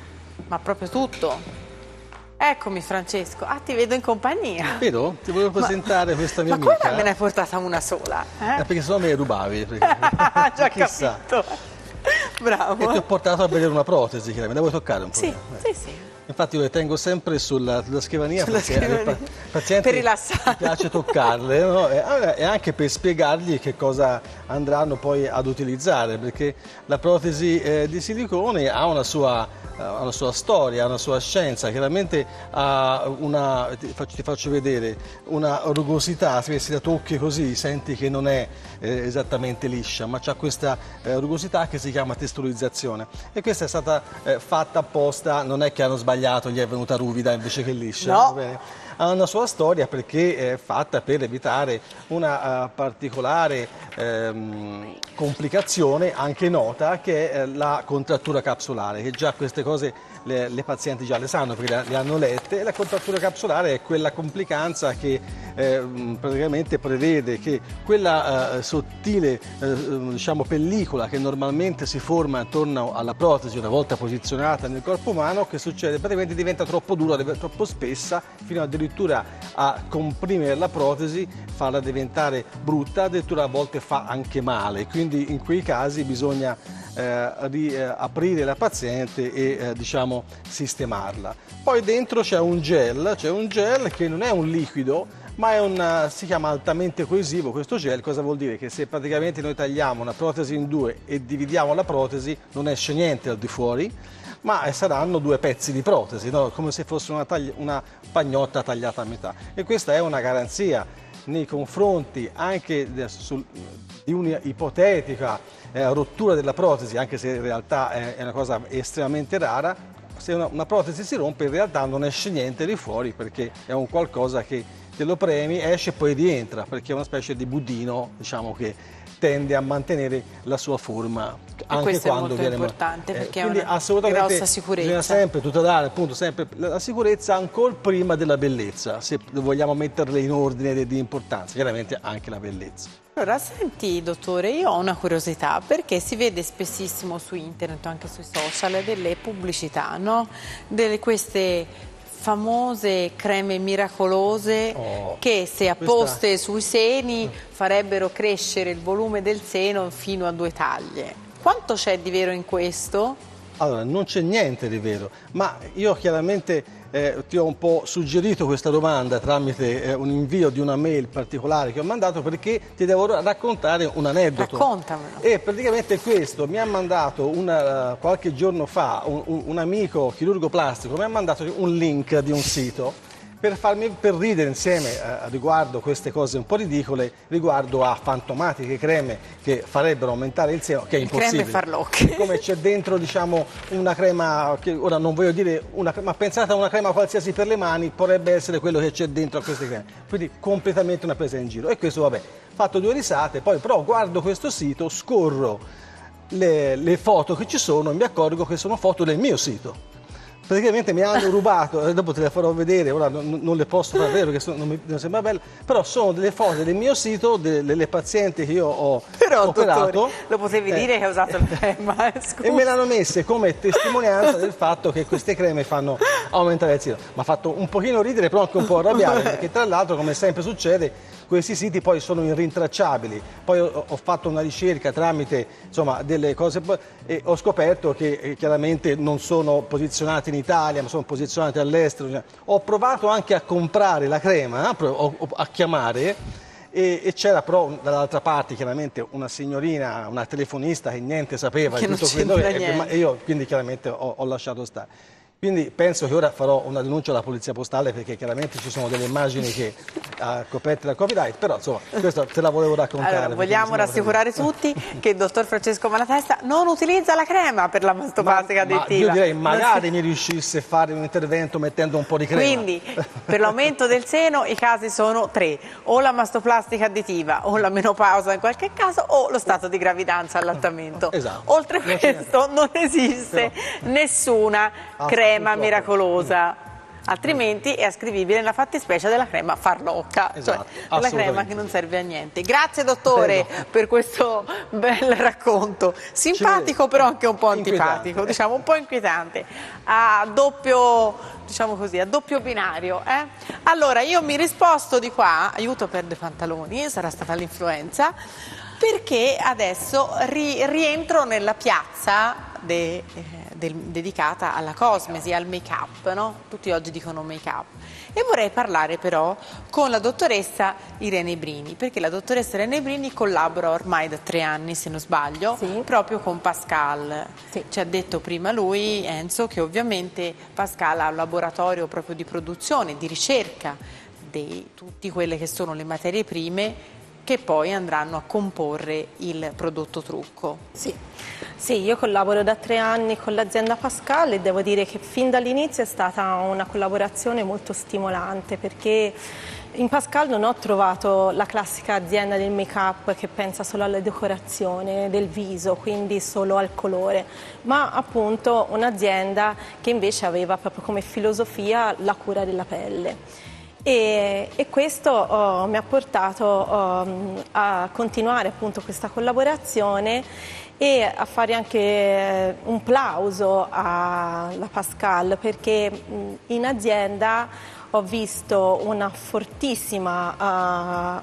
Ma proprio tutto. Eccomi Francesco. Ah, ti vedo in compagnia. Vedo? Ti volevo presentare questa mia Ma come amica. me ne hai portata una sola? Eh, Eh? perché sennò me ne rubavi. Perché... Già Chissà. capito. Bravo. E ti ho portato a vedere una protesi, chiaramente. La vuoi toccare un po'? Sì, Eh. sì, sì. Infatti io le tengo sempre sulla, sulla scrivania Sulla perché scrivania. ai pa- pazienti Per rilassare. mi piace toccarle, no? e, e anche per spiegargli che cosa andranno poi ad utilizzare, perché la protesi eh, di silicone ha una sua, eh, ha una sua storia, ha una sua scienza, chiaramente ha una, ti faccio, ti faccio vedere, una rugosità, se la tocchi così senti che non è eh, esattamente liscia, ma c'ha questa eh, rugosità che si chiama testurizzazione, e questa è stata eh, fatta apposta, non è che hanno sbagliato, gli è venuta ruvida invece che liscia. No. Va bene? Ha una sua storia perché è fatta per evitare una uh, particolare ehm, complicazione anche nota, che è eh, la contrattura capsulare, che già queste cose le, le pazienti già le sanno perché le, le hanno lette, e la contrattura capsulare è quella complicanza che eh, praticamente prevede che quella eh, sottile eh, diciamo pellicola che normalmente si forma attorno alla protesi una volta posizionata nel corpo umano, che succede praticamente diventa troppo dura, troppo spessa, fino addirittura a comprimere la protesi, farla diventare brutta, addirittura a volte fa anche male, quindi in quei casi bisogna eh, ri, eh, aprire la paziente e eh, diciamo sistemarla. Poi dentro c'è un gel, c'è un gel che non è un liquido, ma è un, si chiama altamente coesivo questo gel. Cosa vuol dire? Che se praticamente noi tagliamo una protesi in due e dividiamo la protesi, non esce niente al di fuori, ma saranno due pezzi di protesi, no? Come se fosse una, tagli- una pagnotta tagliata a metà. E questa è una garanzia nei confronti anche de- sul- di un'ipotetica eh, rottura della protesi, anche se in realtà è, è una cosa estremamente rara. Se una, una protesi si rompe, in realtà non esce niente di fuori, perché è un qualcosa che te lo premi, esce e poi rientra, perché è una specie di budino, diciamo, che tende a mantenere la sua forma anche questo è quando molto viene importante, perché è quindi una assolutamente grossa sicurezza. bisogna sempre tutelare appunto sempre la sicurezza ancora prima della bellezza, se vogliamo metterle in ordine di, di importanza, chiaramente anche la bellezza. Allora, senti dottore, io ho una curiosità, perché si vede spessissimo su internet, anche sui social, delle pubblicità, no? Delle queste famose creme miracolose Oh, che, se questa- apposte sui seni, farebbero crescere il volume del seno fino a due taglie. Quanto c'è di vero in questo? Allora, non c'è niente di vero, ma io chiaramente eh, ti ho un po' suggerito questa domanda tramite eh, un invio di una mail particolare che ho mandato, perché ti devo raccontare un aneddoto. Raccontamelo. E praticamente questo mi ha mandato una, qualche giorno fa un, un- un amico chirurgo plastico, mi ha mandato un link di un sito per farmi per ridere insieme eh, riguardo queste cose un po' ridicole, riguardo a fantomatiche creme che farebbero aumentare il seno, che è impossibile. creme farlocche. Come c'è dentro, diciamo, una crema che ora non voglio dire una, ma pensate a una crema qualsiasi per le mani, potrebbe essere quello che c'è dentro a queste creme. Quindi completamente una presa in giro. E questo, vabbè, fatto due risate, poi però guardo questo sito, scorro le, le foto che ci sono e mi accorgo che sono foto del mio sito. Praticamente mi hanno rubato, e dopo te le farò vedere, ora non, non le posso far vedere perché sono, non mi non sembra bello, però sono delle foto del mio sito, delle, delle pazienti che io ho Però, operato. dottore, lo potevi Eh, dire che hai usato il crema, eh, scusa. e me l'hanno messe come testimonianza del fatto che queste creme fanno aumentare il seno. Mi ha fatto un pochino ridere, però anche un po' arrabbiare, perché tra l'altro, come sempre succede, questi siti poi sono irrintracciabili. Poi ho, ho fatto una ricerca tramite insomma, delle cose e ho scoperto che eh, chiaramente non sono posizionati in Italia, ma sono posizionati all'estero. Ho provato anche a comprare la crema, eh, a chiamare. E, e c'era però dall'altra parte chiaramente una signorina, una telefonista che niente sapeva che di tutto quello e io quindi chiaramente ho, ho lasciato stare. Quindi penso che ora farò una denuncia alla polizia postale perché chiaramente ci sono delle immagini che ha coperte dal copyright, però insomma questo te la volevo raccontare. Allora, vogliamo rassicurare tutti che il dottor Francesco Malatesta non utilizza la crema per la mastoplastica ma, additiva. Ma io direi magari si... mi riuscisse a fare un intervento mettendo un po' di crema. Quindi per l'aumento del seno i casi sono tre, o la mastoplastica additiva o la menopausa in qualche caso o lo stato di gravidanza allattamento. Esatto. Oltre a questo non esiste però... nessuna crema crema miracolosa, altrimenti è ascrivibile nella fattispecie della crema farlocca, esatto, cioè della crema che non serve a niente. Grazie dottore Prego. per questo bel racconto, simpatico però anche un po' antipatico, diciamo un po' inquietante, a doppio, diciamo così, a doppio binario. Eh? Allora io mi risposto di qua, aiuto per dei pantaloni, sarà stata l'influenza, perché adesso ri rientro nella piazza de, eh, del, dedicata alla cosmesi, al make-up, no? Tutti oggi dicono make-up. E vorrei parlare però con la dottoressa Irene Brini, perché la dottoressa Irene Brini collabora ormai da tre anni, se non sbaglio, sì. proprio con Pascal. Sì. Ci ha detto prima lui, Enzo, che ovviamente Pascal ha un laboratorio proprio di produzione, di ricerca di tutte quelle che sono le materie prime che poi andranno a comporre il prodotto trucco. Sì. Sì, io collaboro da tre anni con l'azienda Pascal e devo dire che fin dall'inizio è stata una collaborazione molto stimolante, perché in Pascal non ho trovato la classica azienda del make-up che pensa solo alla decorazione del viso, quindi solo al colore, ma appunto un'azienda che invece aveva proprio come filosofia la cura della pelle. E, e questo oh, mi ha portato oh, a continuare appunto questa collaborazione e a fare anche un plauso alla Pascal, perché in azienda ho visto una fortissima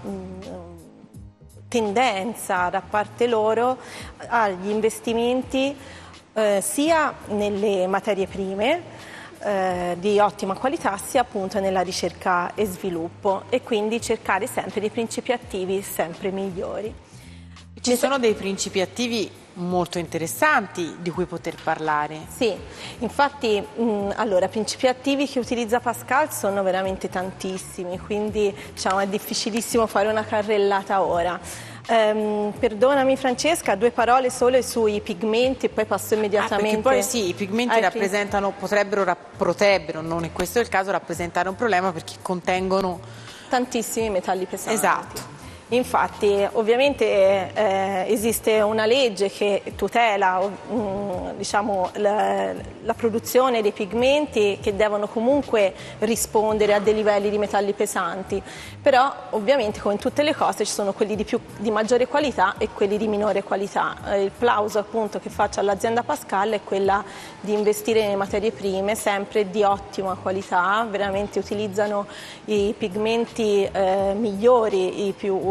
uh, tendenza da parte loro agli investimenti uh, sia nelle materie prime Eh, di ottima qualità, sia appunto nella ricerca e sviluppo, e quindi cercare sempre dei principi attivi sempre migliori. Ci sono dei principi attivi molto interessanti di cui poter parlare. Sì, infatti mh, allora, principi attivi che utilizza Pascal sono veramente tantissimi, quindi diciamo, è difficilissimo fare una carrellata ora. Um, perdonami Francesca, due parole solo sui pigmenti e poi passo immediatamente. Ah, perché poi sì, i pigmenti rappresentano, potrebbero, potrebbero, non in questo è il caso, rappresentare un problema perché contengono tantissimi metalli pesanti. Esatto. Infatti ovviamente eh, esiste una legge che tutela mh, diciamo, la, la produzione dei pigmenti che devono comunque rispondere a dei livelli di metalli pesanti, però ovviamente come in tutte le cose ci sono quelli di, più, di maggiore qualità e quelli di minore qualità. Eh, il plauso appunto che faccio all'azienda Pascal è quella di investire nelle materie prime sempre di ottima qualità, veramente utilizzano i pigmenti eh, migliori, i più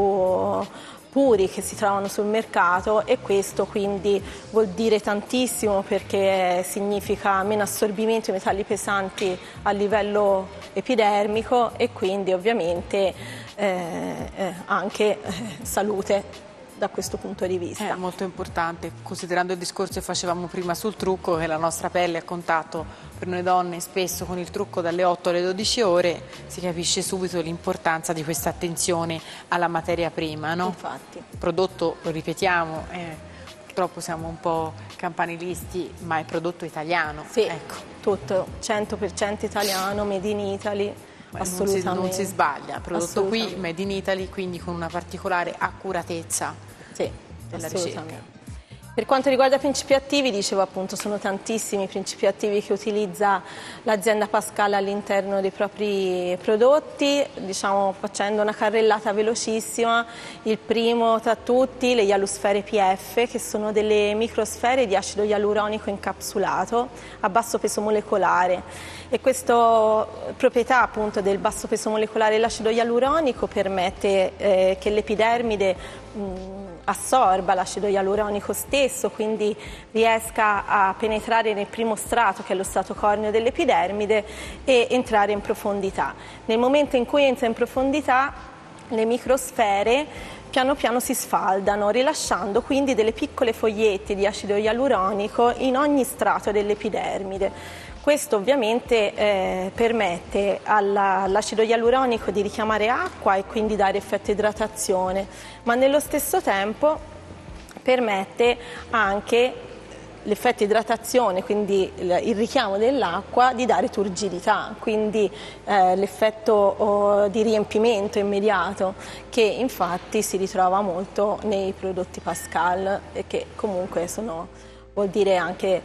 puri che si trovano sul mercato, e questo quindi vuol dire tantissimo perché significa meno assorbimento di metalli pesanti a livello epidermico e quindi ovviamente eh, eh, anche eh, salute da questo punto di vista. È molto importante, considerando il discorso che facevamo prima sul trucco, che la nostra pelle è a contatto per noi donne spesso con il trucco dalle otto alle dodici ore, si capisce subito l'importanza di questa attenzione alla materia prima, no? Infatti. Il prodotto, lo ripetiamo, eh, purtroppo siamo un po' campanilisti, ma è prodotto italiano. Sì, ecco. Tutto, cento per cento italiano, made in Italy. Assolutamente. Non si, non si sbaglia, prodotto qui, made in Italy, quindi con una particolare accuratezza sì, della ricerca. Per quanto riguarda i principi attivi, dicevo appunto, sono tantissimi i principi attivi che utilizza l'azienda Pascal all'interno dei propri prodotti, diciamo facendo una carrellata velocissima. Il primo tra tutti, le ialusfere P F, che sono delle microsfere di acido ialuronico incapsulato a basso peso molecolare, e questa proprietà appunto del basso peso molecolare dell'acido ialuronico permette eh, che l'epidermide mh, assorba l'acido ialuronico stesso, quindi riesca a penetrare nel primo strato, che è lo strato corneo dell'epidermide, e entrare in profondità. Nel momento in cui entra in profondità, le microsfere piano piano si sfaldano, rilasciando quindi delle piccole fogliette di acido ialuronico in ogni strato dell'epidermide. Questo ovviamente eh, permette all'acido ialuronico di richiamare acqua e quindi dare effetto idratazione, ma nello stesso tempo permette anche l'effetto idratazione, quindi il, il richiamo dell'acqua, di dare turgidità, quindi eh, l'effetto oh, di riempimento immediato, che infatti si ritrova molto nei prodotti Pascal e che comunque sono, vuol dire anche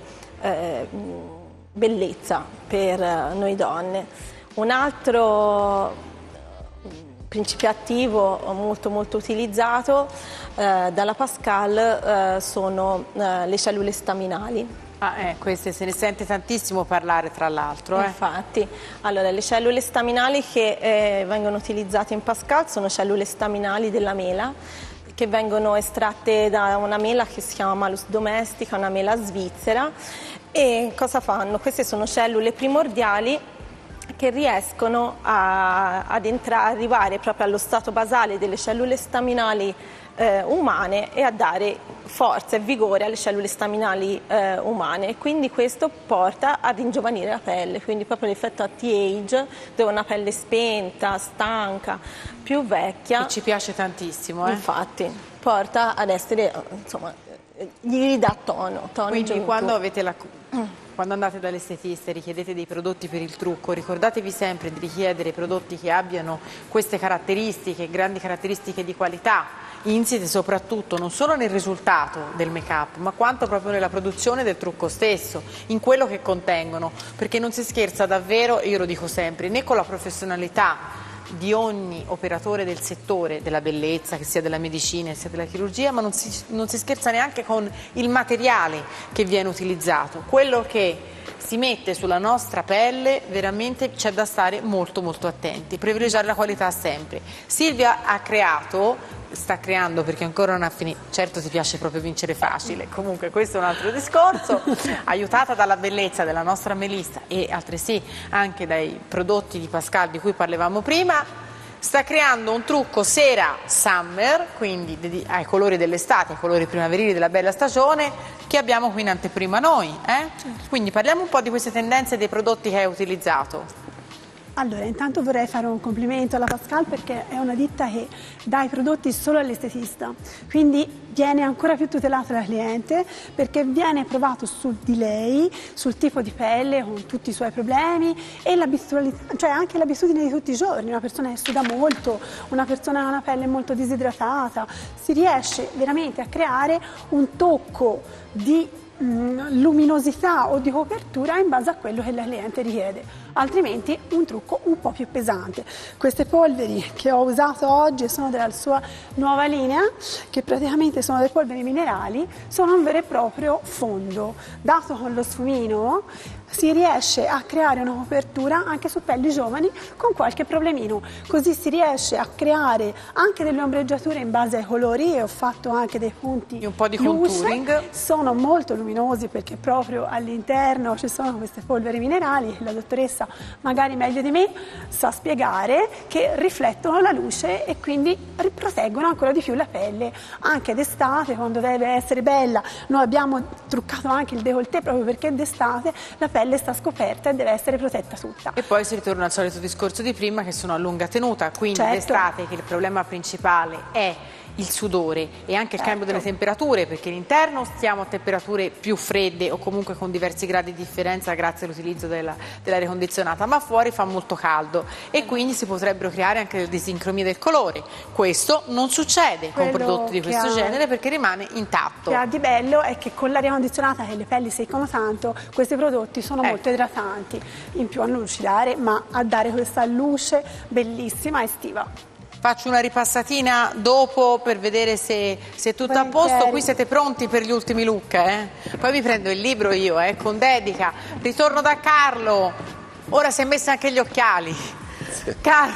eh, bellezza per noi donne. Un altro principio attivo molto molto utilizzato eh, dalla Pascal eh, sono eh, le cellule staminali. Ah, eh, queste se ne sente tantissimo parlare, tra l'altro. Eh. Infatti, allora, le cellule staminali che eh, vengono utilizzate in Pascal sono cellule staminali della mela, che vengono estratte da una mela che si chiama Malus domestica, una mela svizzera. E cosa fanno? Queste sono cellule primordiali che riescono a, ad entrare, arrivare proprio allo stato basale delle cellule staminali eh, umane e a dare forza e vigore alle cellule staminali eh, umane, e quindi questo porta ad ingiovanire la pelle, quindi proprio l'effetto anti-age, dove una pelle spenta, stanca, più vecchia, che ci piace tantissimo, eh? Infatti porta ad essere, insomma, gli dà tono, tono quindi quando avete la Quando andate dall'estetista e richiedete dei prodotti per il trucco, ricordatevi sempre di richiedere prodotti che abbiano queste caratteristiche, grandi caratteristiche di qualità, insite soprattutto non solo nel risultato del make-up, ma quanto proprio nella produzione del trucco stesso, in quello che contengono, perché non si scherza davvero, io lo dico sempre, né con la professionalità di ogni operatore del settore della bellezza, che sia della medicina, che sia della chirurgia, ma non si, non si scherza neanche con il materiale che viene utilizzato. Quello che si mette sulla nostra pelle, veramente c'è da stare molto molto attenti, privilegiare la qualità sempre. Silvia ha creato, sta creando perché ancora non ha finito, certo ti piace proprio vincere facile, comunque questo è un altro discorso, aiutata dalla bellezza della nostra Melissa e altresì anche dai prodotti di Pascal di cui parlavamo prima, sta creando un trucco sera summer, quindi ai colori dell'estate, ai colori primaverili della bella stagione, che abbiamo qui in anteprima noi. Eh? Quindi parliamo un po' di queste tendenze dei prodotti che hai utilizzato. Allora, intanto vorrei fare un complimento alla Pascal, perché è una ditta che dà i prodotti solo all'estetista, quindi viene ancora più tutelato dal cliente, perché viene provato su di lei, sul tipo di pelle, con tutti i suoi problemi e l'abitudine, cioè anche l'abitudine di tutti i giorni. Una persona che suda molto, una persona che ha una pelle molto disidratata, si riesce veramente a creare un tocco di mh, luminosità o di copertura in base a quello che la cliente richiede. Altrimenti un trucco un po' più pesante. Queste polveri che ho usato oggi sono della sua nuova linea, che praticamente sono delle polveri minerali, sono un vero e proprio fondo. Dato con lo sfumino si riesce a creare una copertura anche su pelli giovani con qualche problemino, così si riesce a creare anche delle ombreggiature in base ai colori, e ho fatto anche dei punti e un po' di luce. contouring. Sono molto luminosi perché proprio all'interno ci sono queste polveri minerali. La dottoressa magari meglio di me sa spiegare, che riflettono la luce e quindi riproteggono ancora di più la pelle anche d'estate, quando deve essere bella. Noi abbiamo truccato anche il décolleté proprio perché d'estate la pelle sta scoperta e deve essere protetta tutta. E poi si ritorna al solito discorso di prima, che sono a lunga tenuta, quindi certo. d'estate, che il problema principale è il sudore e anche il Certo. cambio delle temperature, perché l'interno stiamo a temperature più fredde o comunque con diversi gradi di differenza grazie all'utilizzo della- dell'aria condizionata, ma fuori fa molto caldo e quindi si potrebbero creare anche delle disincromie del colore. Questo non succede con Quello prodotti di che questo ha- genere perché rimane intatto. che ha di bello è che con l'aria condizionata che le pelli seccano tanto, questi prodotti sono Ecco. molto idratanti, in più a non lucidare, ma a dare questa luce bellissima estiva. Faccio una ripassatina dopo per vedere se, se è tutto a posto. Volentieri. Qui siete pronti per gli ultimi look, eh? Poi mi prendo il libro io, eh, con dedica. Ritorno da Carlo. Ora si è messo anche gli occhiali. Carlo,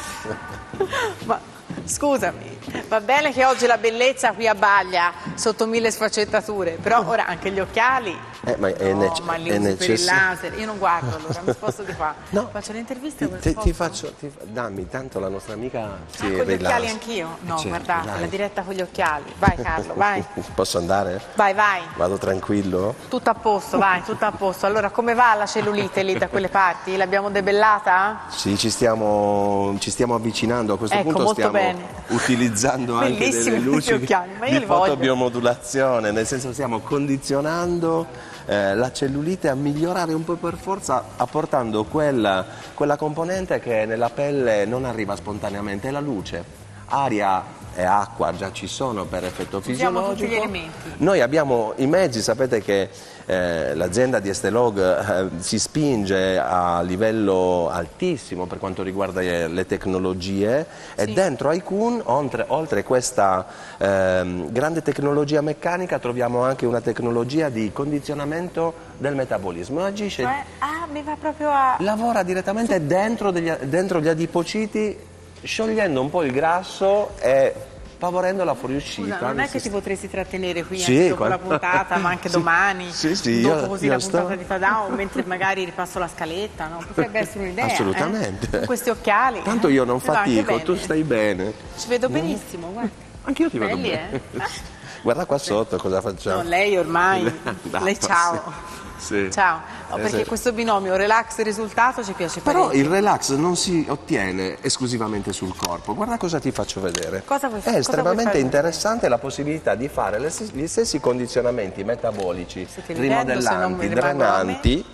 ma scusami, va bene che oggi la bellezza qui abbaglia sotto mille sfaccettature, però ora anche gli occhiali. Eh, ma è, No, nece- ma li è usi per il necessario. laser. Io non guardo allora, mi sposto di qua. No. Faccio le interviste. Ti, ti- ti faccio, ti- dammi, tanto la nostra amica si Ah, con gli rilassa. occhiali anch'io? No, Certo, guardate, dai. la diretta con gli occhiali. Vai Carlo, vai. Posso andare? Vai, vai. Vado tranquillo? Tutto a posto, vai, tutto a posto. Allora, come va la cellulite lì da quelle parti? L'abbiamo debellata? Sì, ci stiamo, ci stiamo avvicinando. A questo Ecco, punto molto stiamo bene. utilizzando anche Bellissimi delle luci questi di, occhiali, ma io di li voglio. fotobiomodulazione, nel senso stiamo condizionando eh, la cellulite a migliorare un po' per forza, apportando quella, quella componente che nella pelle non arriva spontaneamente, è la luce. Aria e acqua già ci sono per effetto Usiamo tutti gli fisiologico. elementi. Noi abbiamo i mezzi, sapete che eh, l'azienda di Estée Lauder eh, si spinge a livello altissimo per quanto riguarda eh, le tecnologie e dentro Icun, oltre, oltre questa ehm, grande tecnologia meccanica, troviamo anche una tecnologia di condizionamento del metabolismo. Agisce, Cioè, ah, mi va proprio a... lavora direttamente dentro, degli, dentro gli adipociti, sciogliendo un po' il grasso e favorendo la fuoriuscita. Scusa, non è che ti potresti trattenere qui Sì, anche dopo quando- la puntata, ma anche Sì, domani, sì, sì, dopo io- così io la sto- puntata di Fadao, mentre magari ripasso la scaletta, no? Potrebbe essere un'idea. Assolutamente. eh? Con questi occhiali. Tanto eh? io non Mi va anche fatico, bene. tu stai bene. Ci vedo benissimo, guarda. Anch'io ti vedo Belli, bene. eh? Guarda qua sotto cosa facciamo. No, lei ormai, No, lei ciao. sì. Sì. Ciao. No, Eh, perché sì. questo binomio relax e risultato ci piace Però parecchio. il relax non si ottiene esclusivamente sul corpo. Guarda cosa ti faccio vedere. Cosa vuoi- È cosa estremamente vuoi fare? interessante la possibilità di fare le stesse- gli stessi condizionamenti metabolici, State ridendo, se non rimodellanti, mi rimango a me. drenanti,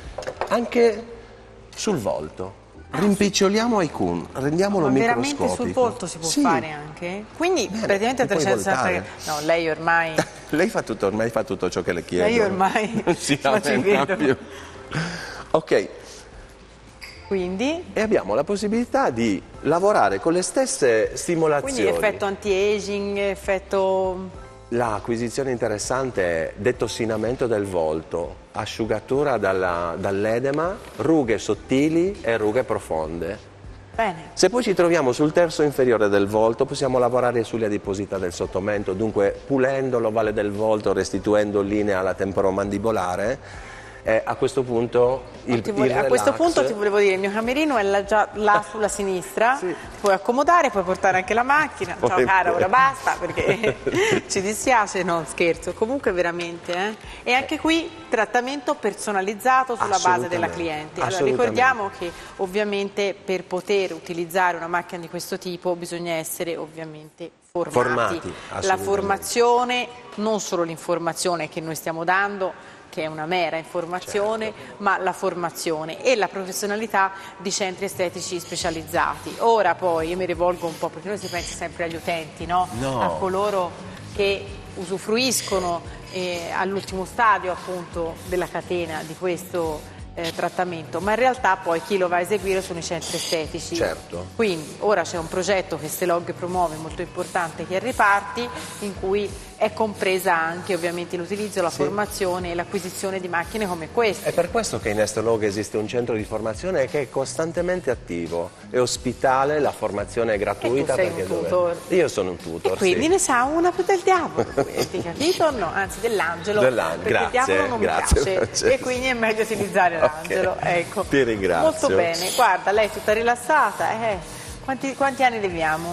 anche sul volto. Rimpiccioliamo Icun, rendiamolo Ma veramente microscopico. sul volto si può Sì. fare anche? Quindi Bene, praticamente a ti puoi trecentosessanta voltare. gradi. No, lei ormai... Lei fa tutto, ormai fa tutto ciò che le chiedo. Lei ormai non si non ci lamenta vedo. più. Ok, Quindi, e abbiamo la possibilità di lavorare con le stesse stimolazioni. quindi effetto anti-aging, effetto... L'acquisizione interessante è detossinamento del volto, asciugatura dalla- dall'edema, rughe sottili e rughe profonde. Bene. Se poi ci troviamo sul terzo inferiore del volto, possiamo lavorare sulle adiposità del sottomento, dunque pulendo l'ovale del volto, restituendo linea alla temporomandibolare. E a questo punto il, Ti vole- il a questo relax- punto ti volevo dire, il mio camerino è là, già là sulla sinistra, Sì. ti puoi accomodare, puoi portare anche la macchina. Ciao Volentieri. cara, ora basta perché ci dispiace, no scherzo, comunque veramente. Eh? E anche qui trattamento personalizzato sulla base della Assolutamente. cliente. Allora, Assolutamente. ricordiamo che ovviamente per poter utilizzare una macchina di questo tipo bisogna essere ovviamente formati. Formati, La assolutamente. formazione, non solo l'informazione che noi stiamo dando, che è una mera informazione, Certo. ma la formazione e la professionalità di centri estetici specializzati. Ora poi io mi rivolgo un po', perché noi si pensa sempre agli utenti, no? No. A coloro che usufruiscono eh, all'ultimo stadio appunto della catena di questo eh, trattamento, ma in realtà poi chi lo va a eseguire sono i centri estetici. Certo. Quindi ora c'è un progetto che Estée Lauder promuove molto importante, che è Riparti, in cui è compresa anche ovviamente l'utilizzo, la Sì. formazione e l'acquisizione di macchine come queste. È per questo che in Estée Lauder esiste un centro di formazione che è costantemente attivo, è ospitale, la formazione è gratuita. E tu sei perché un dove- tutor. Io sono un tutor, E quindi sì. ne sa una più del diavolo, questi, capito o no? Anzi dell'angelo, Dell'angelo, perché il grazie, diavolo non grazie, mi piace Francesca. e quindi è meglio utilizzare l'angelo. Ok, Ecco. ti ringrazio. Molto bene, guarda, lei è tutta rilassata. Eh. Quanti, quanti anni leviamo?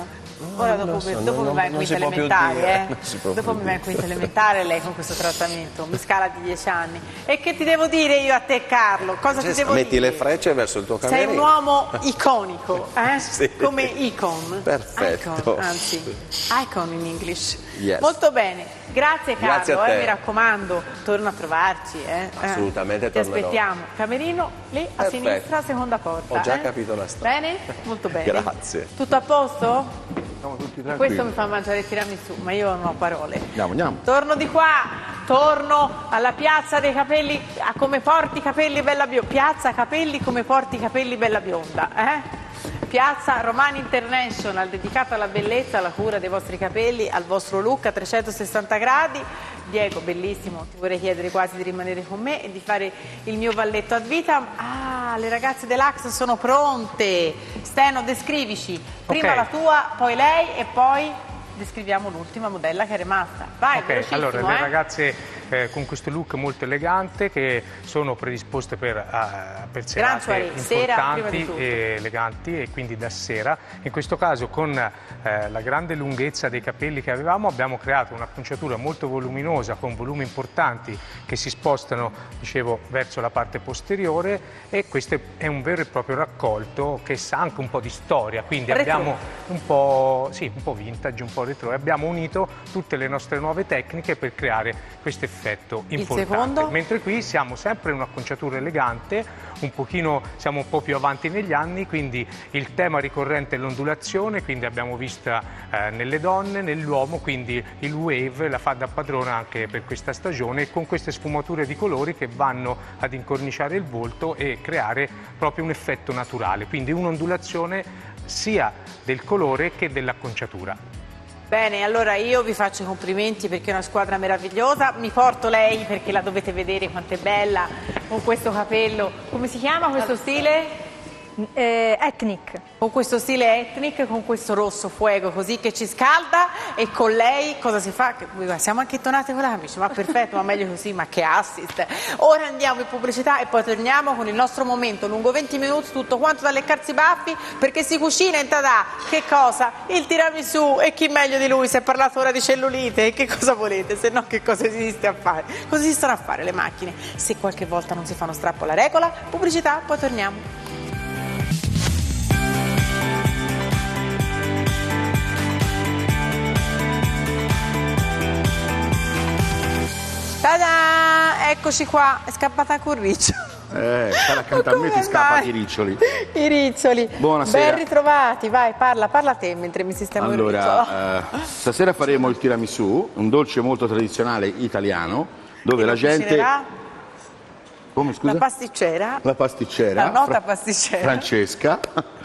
Ora dopo, so, dopo non- mi va in non quinta si può più elementare, dire, eh? non si può Dopo più mi va in dire. quinta elementare lei con questo trattamento, mi scala di dieci anni. E che ti devo dire io a te, Carlo? Cosa ti devo Metti dire? le frecce verso il tuo Sei camerino. un uomo iconico, eh? Sì. Come icon. Perfetto. Icon, anzi, icon in English. Yes. Molto bene. Grazie Carlo, Grazie a eh, te. mi raccomando, torna a trovarci. Eh? Assolutamente Eh, Ti tornerò. aspettiamo. Camerino lì a Perfetto. sinistra, seconda porta. Ho già eh? capito la storia. Bene? Molto bene. Grazie. Tutto a posto? Siamo tutti Questo tranquilli. mi fa mangiare il tiramisù, ma io non ho parole. Andiamo, andiamo. Torno di qua, torno alla piazza dei capelli, a come porti i capelli bella bionda. Piazza capelli come porti i capelli bella bionda, eh? Piazza Romani International, dedicata alla bellezza, alla cura dei vostri capelli, al vostro look a trecentosessanta gradi. Diego, bellissimo, ti vorrei chiedere quasi di rimanere con me e di fare il mio balletto ad vita. Ah, le ragazze dell'Ax sono pronte. Steno, descrivici. Prima Ok. la tua, poi lei e poi descriviamo l'ultima modella che è rimasta. Vai, Ok, velocissimo, allora le eh. ragazze eh, con questo look molto elegante che sono predisposte per, eh, per Gran serate soirée, sera, prima di importanti tutto. e eleganti e quindi da sera. In questo caso con eh, la grande lunghezza dei capelli che avevamo abbiamo creato un'acconciatura molto voluminosa con volumi importanti che si spostano, dicevo, verso la parte posteriore e questo è un vero e proprio raccolto che sa anche un po' di storia, quindi Retro. abbiamo un po', sì, un po' vintage, un po' retro e abbiamo unito tutte le nostre nuove tecniche per creare questo effetto importante. secondo? Mentre qui siamo sempre in un'acconciatura elegante, un pochino, siamo un po' più avanti negli anni, quindi il tema ricorrente è l'ondulazione, quindi abbiamo vista eh, nelle donne, nell'uomo, quindi il wave la fa da padrona anche per questa stagione con queste sfumature di colori che vanno ad incorniciare il volto e creare proprio un effetto naturale, quindi un'ondulazione sia del colore che dell'acconciatura. Bene, allora io vi faccio i complimenti perché è una squadra meravigliosa. Mi porto lei perché la dovete vedere quanto è bella con questo capello. Come si chiama questo stile? Eh, ethnic. Con questo stile ethnic, con questo rosso fuego così che ci scalda e con lei cosa si fa? Che- Siamo anche tonate con la camicia, ma perfetto, ma meglio così, ma che assist. Ora andiamo in pubblicità e poi torniamo con il nostro momento lungo venti minuti, tutto quanto da leccarsi i baffi perché si cucina in Tadà. Che cosa? Il tiramisù e chi meglio di lui? Si è parlato ora di cellulite e che cosa volete? Se no che cosa esiste a fare? Cosa esistono a fare le macchine? Se qualche volta non si fanno strappo alla regola, pubblicità, poi torniamo. Tada! Eccoci qua, è scappata con Riccio. Eh, stare accanto a me ti scappa i riccioli. I riccioli. Buonasera. Ben ritrovati, vai, parla, parla a te mentre mi sistemo il ricciolo. Allora, eh, stasera faremo il tiramisù, un dolce molto tradizionale italiano, dove Chi la lo gente... cucinerà? Come scusa? La pasticcera. La pasticcera. La nota Fra- pasticcera. Francesca.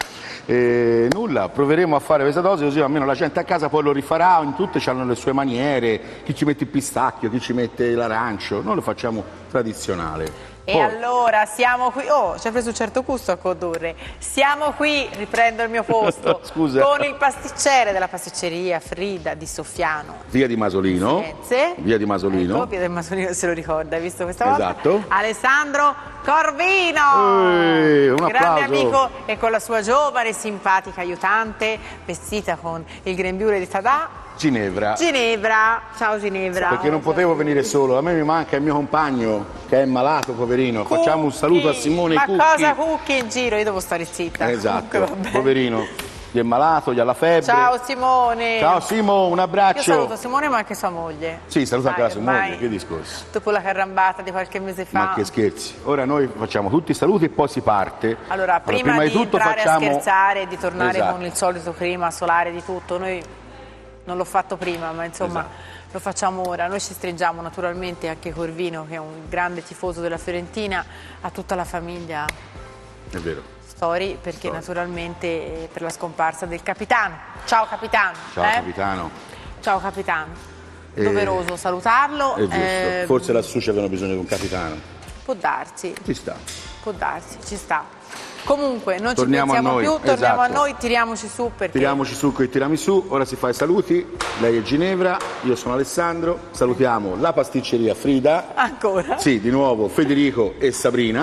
E nulla, proveremo a fare questa dose così almeno la gente a casa poi lo rifarà, in tutte hanno le sue maniere, chi ci mette il pistacchio, chi ci mette l'arancio, noi lo facciamo tradizionale. E Poi- allora siamo qui, oh ci ha preso un certo gusto a condurre, siamo qui, riprendo il mio posto, Scusa. con il pasticcere della pasticceria Frida di Soffiano. Via di Masolino, Firenze. via di Masolino. Ecco, Via del Masolino se lo ricorda, hai visto questa volta? Esatto. Alessandro Corvino, Ehi, un grande applauso. amico e con la sua giovane simpatica aiutante vestita con il grembiule di Tadà, Ginevra. Ginevra. Ciao Ginevra. Perché non potevo venire solo, a me mi manca il mio compagno che è malato, poverino. Facciamo un saluto a Simone Ma Cucchi. cosa Cucchi in giro? Io devo stare zitta. Esatto, Comunque, vabbè. poverino, gli è malato, gli ha la febbre. Ciao Simone. Ciao Simo, un Io abbraccio. saluto Simone ma anche sua moglie. Sì, saluta anche la Sai, sua ormai, moglie, che discorsi. Dopo la carrambata di qualche mese fa. Ma che scherzi. Ora noi facciamo tutti i saluti e poi si parte. Allora, prima, di, tutto entrare facciamo... a scherzare e di tornare Esatto. con il solito clima solare di tutto, noi non l'ho fatto prima, ma insomma Esatto. lo facciamo ora. Noi ci stringiamo naturalmente anche Corvino, che è un grande tifoso della Fiorentina, a tutta la famiglia È vero. Stori, perché Stori. naturalmente eh, per la scomparsa del capitano. Ciao capitano. Ciao eh? capitano. Ciao capitano. Eh, Doveroso salutarlo. È giusto. eh, Forse lassù ci avevano bisogno di un capitano. Può darsi, Ci sta. può darsi, ci sta. Comunque, non Torniamo ci a pensiamo noi, più, torniamo esatto. a noi, tiriamoci su perché... Tiriamoci su con il tiramisù, ora si fa i saluti. Lei è Ginevra, io sono Alessandro. Salutiamo la pasticceria Frida. Ancora? Sì, di nuovo Federico e Sabrina.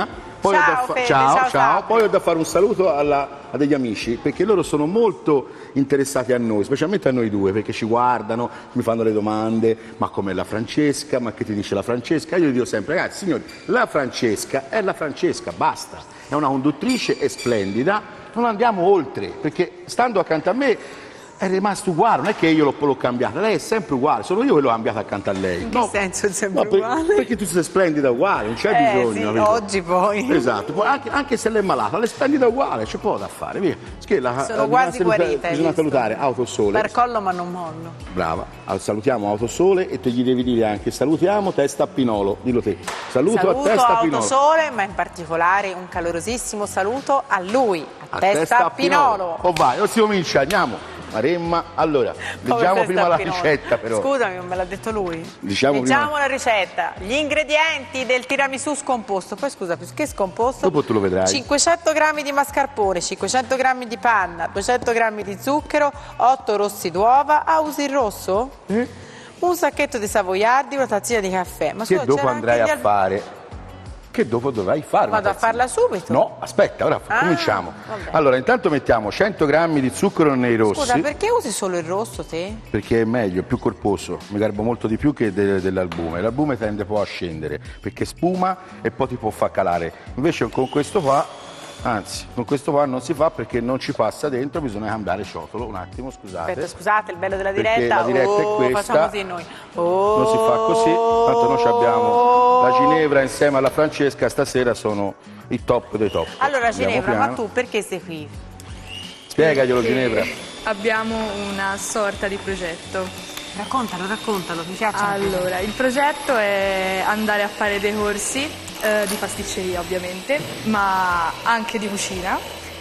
Poi ciao, ho da fa- Fede, ciao, ciao, ciao. Sabri. Poi ho da fare un saluto alla- a degli amici, perché loro sono molto interessati a noi, specialmente a noi due, perché ci guardano, mi fanno le domande, ma com'è la Francesca, ma che ti dice la Francesca? Io gli dico sempre, ragazzi, signori, la Francesca è la Francesca, basta, è una conduttrice, è splendida, non andiamo oltre, perché stando accanto a me è rimasto uguale, non è che io l'ho, l'ho cambiata, lei è sempre uguale, sono io che l'ho cambiata accanto a lei. In che No, senso è sempre no, per- uguale? perché tu sei splendida uguale, non c'è Eh, bisogno. sì, capito? oggi poi. Esatto, poi anche, anche se lei è malata, lei è splendida uguale, c'è poco da fare, via. Perché la, Sono la- quasi bisogna saluta- guarita, hai Bisogna visto? salutare Autosole, Barcollo ma non mollo. brava, Al- salutiamo Autosole e te gli devi dire anche salutiamo Testa Pinolo, dillo te. Saluto, Saluto a Testa a Pinolo. Autosole, ma in particolare un calorosissimo saluto a lui, a, A Testa, Pinolo. O vai, o si comincia, andiamo. Maremma, allora, leggiamo Povero prima Testa la Pinolo. ricetta però. Scusami, non me l'ha detto lui. Diciamo Leggiamo prima- la ricetta. Gli ingredienti del tiramisù scomposto. Poi scusa, che scomposto? Dopo tu lo vedrai. cinquecento grammi di mascarpone, cinquecento grammi di panna, duecento grammi di zucchero, otto rossi d'uova. Ah, usi il rosso? Eh? Un sacchetto di savoiardi, una tazzina di caffè. Ma Che scusa, dopo c'era andrai anche a gli al- fare. Che dopo dovrai fare. una Vado a tazzina. farla subito? No, aspetta, ora Ah, cominciamo. vabbè. Allora, intanto mettiamo cento grammi di zucchero nei rossi. Scusa, perché usi solo il rosso te? Perché è meglio, è più corposo, mi garbo molto di più che de- dell'albume. L'albume tende poi a scendere perché spuma e poi ti può far calare. Invece con questo qua, anzi, con questo qua non si fa perché non ci passa dentro, bisogna cambiare ciotolo. Un attimo, scusate. Aspetta, scusate, il bello della Perché diretta. la diretta è Oh, questa. facciamo così noi. Oh. Non si fa così, tanto noi ci abbiamo la Ginevra insieme alla Francesca, stasera sono i top dei top. Allora Andiamo Ginevra, ma piano. tu perché sei qui? Spiegaglielo Perché Ginevra. Abbiamo una sorta di progetto. Raccontalo, raccontalo, mi piace. Allora, il progetto è andare a fare dei corsi eh, di pasticceria ovviamente, ma anche di cucina,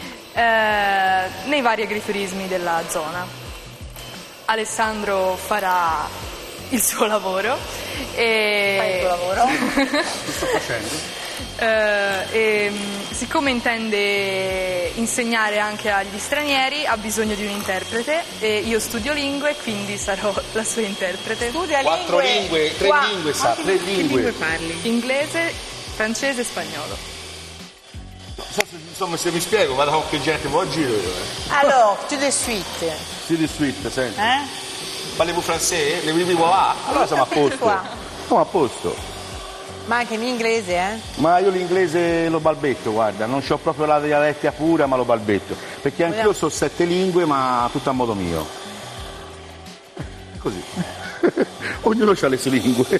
eh, nei vari agriturismi della zona. Alessandro farà il suo lavoro e... Fai il tuo lavoro? Che sto facendo? Eh, e, mh, siccome intende insegnare anche agli stranieri, ha bisogno di un interprete e io studio lingue, quindi sarò la sua interprete. Studia Quattro lingue, tre Qua- lingue sa, quanti- tre che lingue. parli? Inglese, francese e spagnolo. Insomma, se mi spiego, vado con che gente può a giro io. Eh. Allora, tu de suite. Si di suite, senti. Eh? Parli francese? Le vivi là? Allora siamo a posto. Qua. Siamo a posto. Ma anche in inglese, eh? Ma io l'inglese lo balbetto, guarda, non c'ho proprio la dialettica pura, ma lo balbetto. Perché anch'io Vogliamo- so sette lingue, ma tutto a modo mio. Così. Ognuno ha le sue lingue.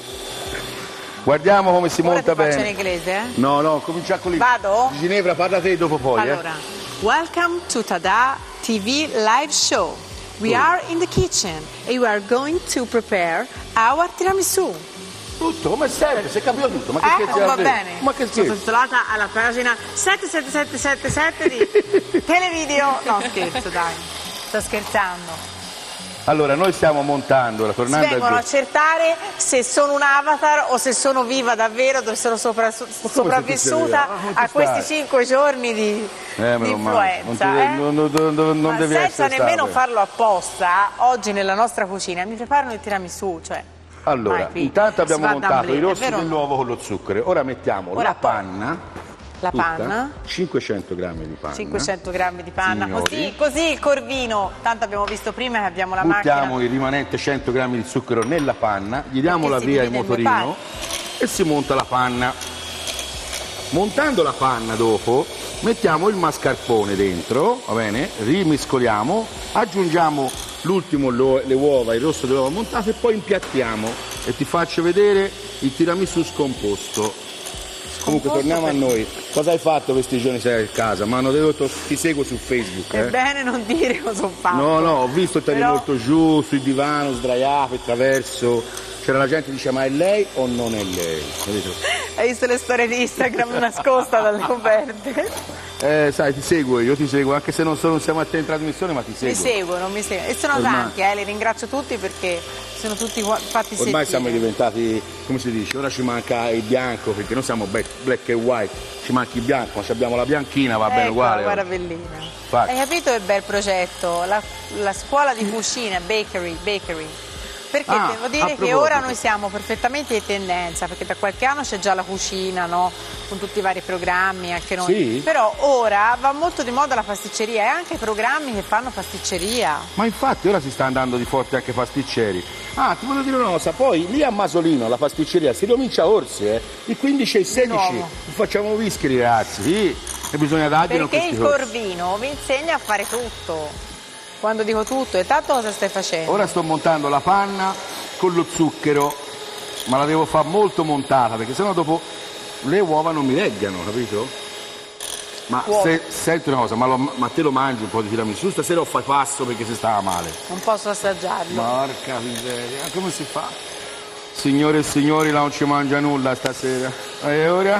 Guardiamo come si Ora monta ti faccio in bene. inglese, eh? No, no, comincia con lì. Vado? Ginevra, parla te dopo poi, Allora, welcome to Tada T V live show. We are in the kitchen and we are going to prepare our tiramisù. eh. Tutto, come sempre, si è capito tutto. Ma che Ecco, scherzi va a te? bene. Ma che Sono scherzi? titolata alla pagina sette sette sette sette sette di Televideo. No, scherzo, dai. Sto scherzando. Allora, noi stiamo montando, ora, Si tornando vengono a al accertare se sono un avatar o se sono viva davvero, dove sono sopra- sopravvissuta Ma come ti a questi stai? cinque giorni di, Eh, di meno male. influenza. Non, ti- eh? non, non, non, non Ma devi senza essere nemmeno stato. farlo apposta, oggi nella nostra cucina mi preparano il tiramisù, cioè Allora, mai qui. intanto abbiamo Si va montato d'amblè, i è rossi vero o no? dell'uovo con lo zucchero. Ora mettiamo Ora la poi- panna. La tutta, panna, cinquecento grammi di panna. cinquecento grammi di panna, Signori. così, così il corvino, tanto abbiamo visto prima che abbiamo la Buttiamo macchina. il rimanente cento grammi di zucchero nella panna, gli diamo Perché la si via al divide in due motorino e si monta la panna. Montando la panna dopo mettiamo il mascarpone dentro, va bene? Rimiscoliamo, aggiungiamo l'ultimo, lo- le uova, il rosso dell'uovo montato e poi impiattiamo e ti faccio vedere il tiramisù scomposto. Comunque torniamo a noi. Cosa hai fatto questi giorni sei a casa? Mi hanno detto ti seguo su Facebook. È Eh? bene non dire cosa ho fatto. No, no, ho visto te Però- molto giù, sul divano, sdraiato, attraverso. C'era la gente che dice ma è lei o non è lei? Capito? Hai visto le storie di Instagram nascosta dalle coperte? Eh, sai, ti seguo, io ti seguo, anche se non, sono, non siamo a te in trasmissione, ma ti Mi seguo. seguono, mi seguono. E sono Ormai- tanti, eh, li ringrazio tutti perché sono tutti qua- fatti Ormai sentire. siamo diventati, come si dice, ora ci manca il bianco, perché noi siamo black, black e white, ci manca il bianco, ma ci abbiamo la bianchina, va bene Ecco, uguale. guarda bellina. Infatti. Hai capito che bel progetto? La, la scuola di cucina, bakery, bakery. perché Ah, devo a dire che proposito. ora noi siamo perfettamente in tendenza, perché da qualche anno c'è già la cucina, no? Con tutti i vari programmi, anche noi. Sì? Però ora va molto di moda la pasticceria e anche i programmi che fanno pasticceria. Ma infatti ora si sta andando di forte anche pasticceri. Ah, ti voglio dire una cosa, poi lì a Masolino, la pasticceria, si ricomincia a Orsi, eh? Il quindici e il sedici. nuovo. Facciamo whisky, ragazzi, sì. E bisogna dargli Perché il Corvino vi insegna a fare tutto. Quando dico tutto, e tanto cosa stai facendo? Ora sto montando la panna con lo zucchero, ma la devo fare molto montata, perché sennò dopo le uova non mi reggano, capito? Ma Uova. se, senti una cosa, ma, lo- ma te lo mangi un po' di tiramisù? Stasera o fai passo perché si stava male? Non posso assaggiarlo. Porca miseria, come si fa? Signore e signori, là non ci mangia nulla stasera. E ora?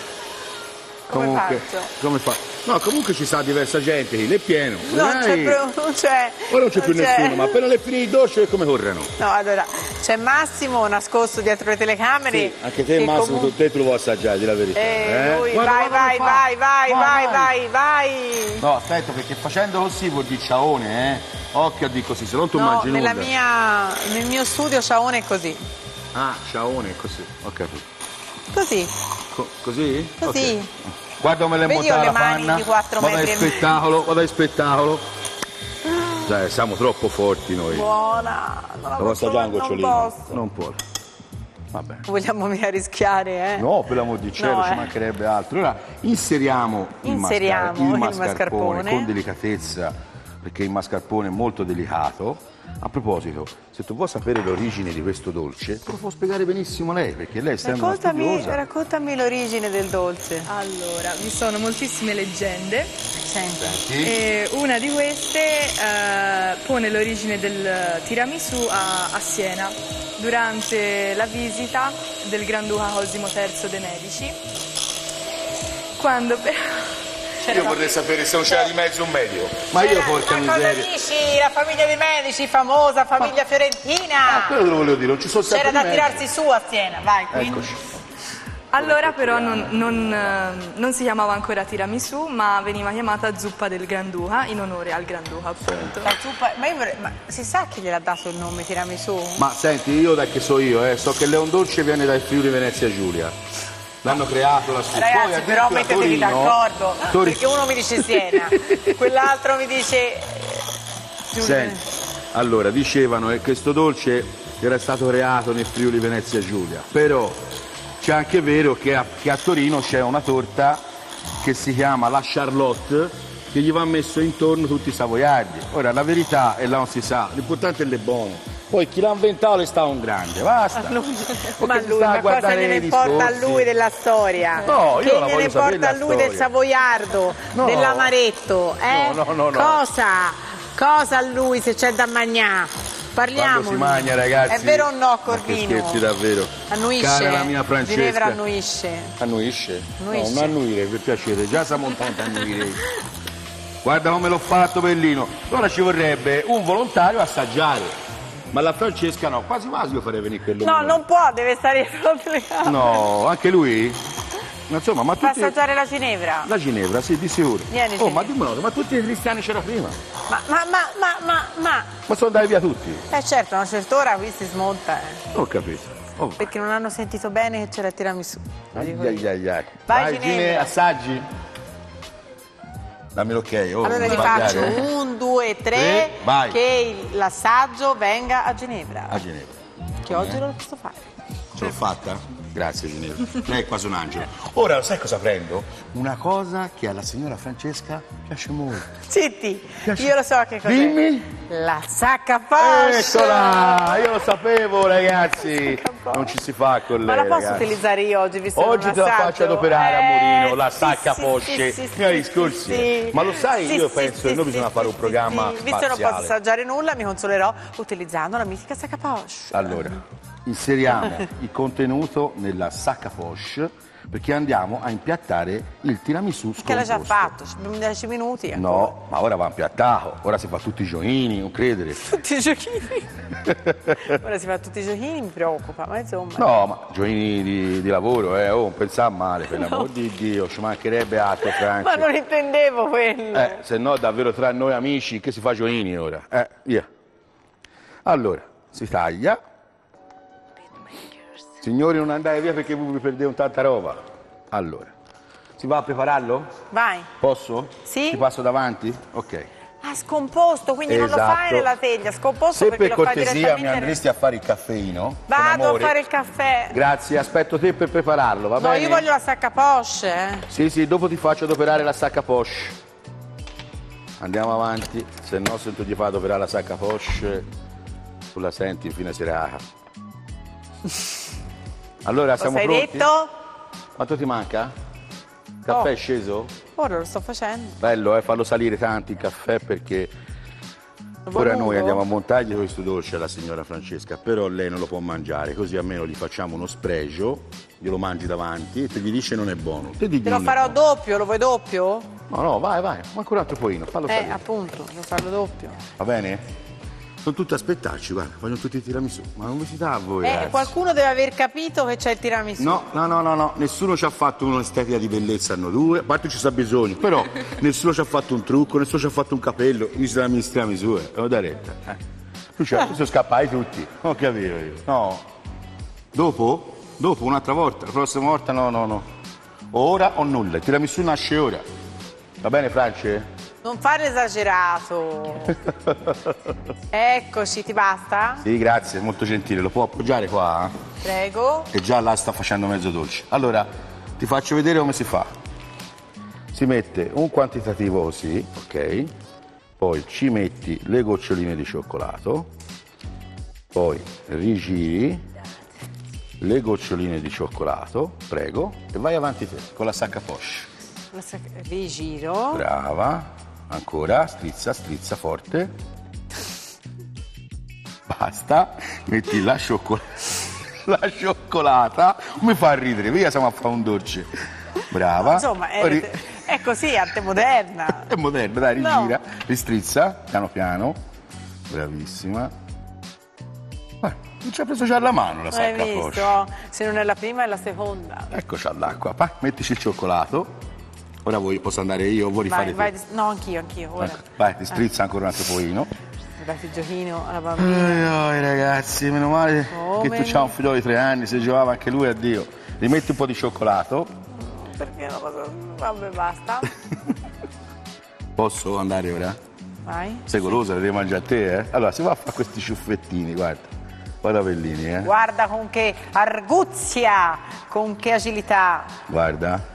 Come Comunque, faccio? come fa? No, comunque ci sta diversa gente, lì è pieno. No, c'è Dai. pro- non c'è. Ora non c'è più non c'è. nessuno, ma appena le finì il dolce come corrono? No, allora, c'è Massimo nascosto dietro le telecamere. Sì, anche te che Massimo, comunque- tu te lo vuoi assaggiare, di la verità. Eh, lui, Guarda, vai, guarda vai, come fa. vai, vai, vai, vai, vai. No, aspetta, perché facendo così vuol dire ciaone, eh? Occhio a dire così, se non tu No, mangi nella nulla. mia, nel mio studio Ciaone è così. Ah, ciaone, così, ho capito. Così, Co- così? così. Ok. Guarda come le Vedi, montata ho la le mani panna. di quattro Vado metri al e mezzo. spettacolo, vado al spettacolo. Dai, siamo troppo forti noi. Buona. Non la Lo posso, assaggiare un non gocciolino? posso. Non può. Vabbè. Vogliamo mica rischiare, eh? No, per l'amor di cielo, No, ci eh. mancherebbe altro. Ora inseriamo, Inseriamo il, mascar- il il mascarpone, mascarpone. con delicatezza, perché il mascarpone è molto delicato. A proposito, se tu vuoi sapere l'origine di questo dolce, te lo può spiegare benissimo lei, perché lei essendo una Raccontami, studiosa. raccontami l'origine del dolce. Allora, vi sono moltissime leggende. Senti. E una di queste eh, pone l'origine del tiramisù a, a Siena durante la visita del Granduca Cosimo terzo dei Medici. Quando però Io vorrei sapere se non c'era di mezzo un medico. Ma io porca Ma cosa miseria. dici? La famiglia dei Medici, famosa famiglia fiorentina. Quello te lo volevo dire, non ci sono C'era sempre da di mezzo. tirarsi su a Siena, vai. quindi. Eccoci. Allora però non, non, eh, non si chiamava ancora tiramisù, ma veniva chiamata zuppa del Granduca, in onore al Granduca appunto. La zuppa- ma, io vorrei- ma si sa chi gliel'ha dato il nome tiramisù? Ma senti, io da che so io, eh, so che Leon Dolce viene dal Friuli Venezia Giulia. L'hanno creato la scuola. Ragazzi, però mettetevi d'accordo, perché uno mi dice Siena, quell'altro mi dice... Senti, allora, dicevano che questo dolce era stato creato nel Friuli Venezia Giulia, però c'è anche vero che a, che a Torino c'è una torta che si chiama la Charlotte, che gli va messo intorno tutti i savoiardi. Ora, la verità, e là non si sa, l'importante è le buone. Poi chi l'ha inventato è stato un grande, basta. Ma lui, O ma che si lui, sta a ma cosa guardare gliene i importa a discorsi? lui della storia? No, io che la gliene voglio sapere importa a la lui del storia. savoiardo, No. dell'amaretto, eh? No, no, no, no. Cosa? Cosa a lui se c'è da mangiare? Parliamo. Quando si mangia, ragazzi. È vero o no, Ma che Corvino? scherzi davvero. Annuisce. Cara la mia Francesca. Ginevra annuisce. Annuisce? Annuisce. No, non annuire, per piacere, già siamo montati a annuire. Guarda come l'ho fatto, bellino. Ora ci vorrebbe un volontario a assaggiare. Ma la Francesca no, quasi quasi io farei venire quello. No, mio. non può, deve stare dietro la telecamera. No, anche lui? Ma insomma, ma Fa tutti... assaggiare la Ginevra. La Ginevra, sì, di sicuro. Vieni, Oh, Ginevra. ma dimmi una cosa, ma tutti i cristiani c'era prima? Ma, ma, ma, ma, ma, ma... Ma sono andati via tutti? Eh certo, a una certa ora qui si smonta, eh. Ho capito. Oh. Perché non hanno sentito bene che c'era il tiramisù. Lo dico Ai, io. ai, ai. Vai, Vai, Ginevra. Gine, assaggi. Dammi l'ok. Oh, Allora non vi sbagliare, faccio eh. un, due, tre, Tre, vai. che il- l'assaggio venga a Ginevra. A Ginevra. Che oggi lo posso fare. Ce l'ho fatta? Grazie Ginevra. Lei è quasi un angelo. Ora sai cosa prendo? Una cosa che alla signora Francesca piace molto. Zitti, io lo so che cos'è. Dimmi. La sacca fascia. Eccola! Io lo sapevo ragazzi. Non ci si fa con lei. Ma la posso ragazzi. utilizzare io oggi visto che Oggi non te la assaggio? faccio adoperare a Eh, Murino, la sì, sacca sì, posce, sì, sì, miei sì, discorsi. sì. Ma lo sai, Sì, io sì, penso sì, che noi sì, bisogna sì, fare un sì, programma sì. Visto che non posso spaziale. assaggiare nulla, mi consolerò utilizzando la mitica sacca poscia. Allora, inseriamo il contenuto nella sacca poche perché andiamo a impiattare il tiramisù Che l'ha già scomposto. fatto, abbiamo dieci minuti. ancora. No, ma ora va impiattato, ora si fa tutti i giochini, non credere. Tutti i giochini. Ora si fa tutti i giochini, mi preoccupa, ma insomma. No, ma giochini di, di lavoro, eh, oh, non pensare male, per l'amor di Dio, ci mancherebbe altro, Franci. Ma non intendevo quello. Eh, se no davvero tra noi amici che si fa giochini ora. Eh, via. Allora, si taglia. Signori, non andate via perché voi vi perdete tanta roba. Allora, si va a prepararlo? Vai. Posso? Sì. Ti passo davanti? Ok. Ah, scomposto, quindi Esatto. non lo fai nella teglia, scomposto Se perché per lo fai cortesia direttamente. mi andresti a fare il caffeino? Vado con a amore. fare il caffè. Grazie, aspetto te per prepararlo, va No, bene? io voglio la sacca poche, eh. Sì, sì, dopo ti faccio adoperare la sacca poche. Andiamo avanti, se no se tu gli fai adoperare la sacca poche, tu la senti in fine serata. Allora, siamo Lo sei pronti? detto? Quanto ti manca? Caffè Oh. è sceso? Ora lo sto facendo. Bello, eh, farlo salire tanto il caffè perché Lo ora vuoi noi lungo? andiamo a montargli questo dolce alla signora Francesca, però lei non lo può mangiare, così almeno gli facciamo uno spregio, glielo mangi davanti e te gli dice non è buono. Te, digli Te lo non è farò buono. doppio, lo vuoi doppio? No, no, vai, vai, ma ancora un altro pochino, fallo Eh, salire. appunto, devo farlo doppio. Va bene? Sono tutti a aspettarci, guarda, vogliono tutti il tiramisù, ma non vi si dà a voi, Eh, ragazzi. qualcuno deve aver capito che c'è il tiramisù. No, no, no, no, no, nessuno ci ha fatto un'estetica di bellezza, hanno due, a parte ci sta bisogno, però nessuno ci ha fatto un trucco, nessuno ci ha fatto un capello, mi si dà la tiramisù, eh, ho da retta. Eh. Tu ci sono scappati tutti, non capivo io. No. Dopo? Dopo, un'altra volta, la prossima volta no, no, no. Ora o nulla, il tiramisù nasce ora. Va bene, France? Non fare esagerato. Eccoci, ti basta? Sì, grazie, molto gentile, lo può appoggiare qua? Prego. Che già là sta facendo mezzo dolce. Allora, ti faccio vedere come si fa. Si mette un quantitativo così, ok? Poi ci metti le goccioline di cioccolato, poi rigiri le goccioline di cioccolato, prego, e vai avanti te con la sacca poche. Lo sac- Rigiro. Brava, ancora, strizza, strizza forte. Basta, metti la cioccolata, la cioccolata, mi fa ridere, via siamo a fare un dolce. Brava. Insomma, è, Ri- è così, arte moderna. È moderno, dai, No. rigira, ristrizza, piano piano. Bravissima. Guarda, non ci ha preso già la mano la Hai sacca poche. visto? Se non è la prima è la seconda. Ecco c'ha l'acqua, pa, mettici il cioccolato. Ora vuoi, posso andare io o vuoi Vai, rifare vai, te? no, anch'io, anch'io. Ora. Ecco, vai, ti strizza ancora un altro pochino. Date il giochino alla bambina. Ai, ai, ragazzi, meno male Come? che tu c'hai un figlio di tre anni, se giocava anche lui, addio. Rimetti un po' di cioccolato. Perché non posso. Vabbè, basta. Posso andare ora? Vai. Sei golosa, la devi mangiare a te, eh? Allora, si va a fare questi ciuffettini, guarda. Guarda Pellini, eh? Guarda con che arguzia, con che agilità. Guarda.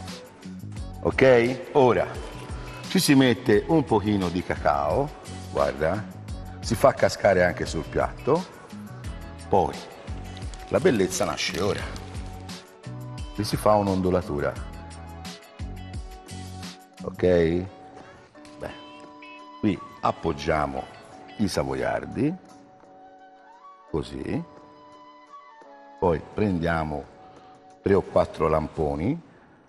Ok? Ora ci si mette un pochino di cacao, guarda, si fa cascare anche sul piatto, poi la bellezza nasce ora. E si fa un'ondulatura. Ok? Beh, qui appoggiamo i savoiardi, così, poi prendiamo tre o quattro lamponi.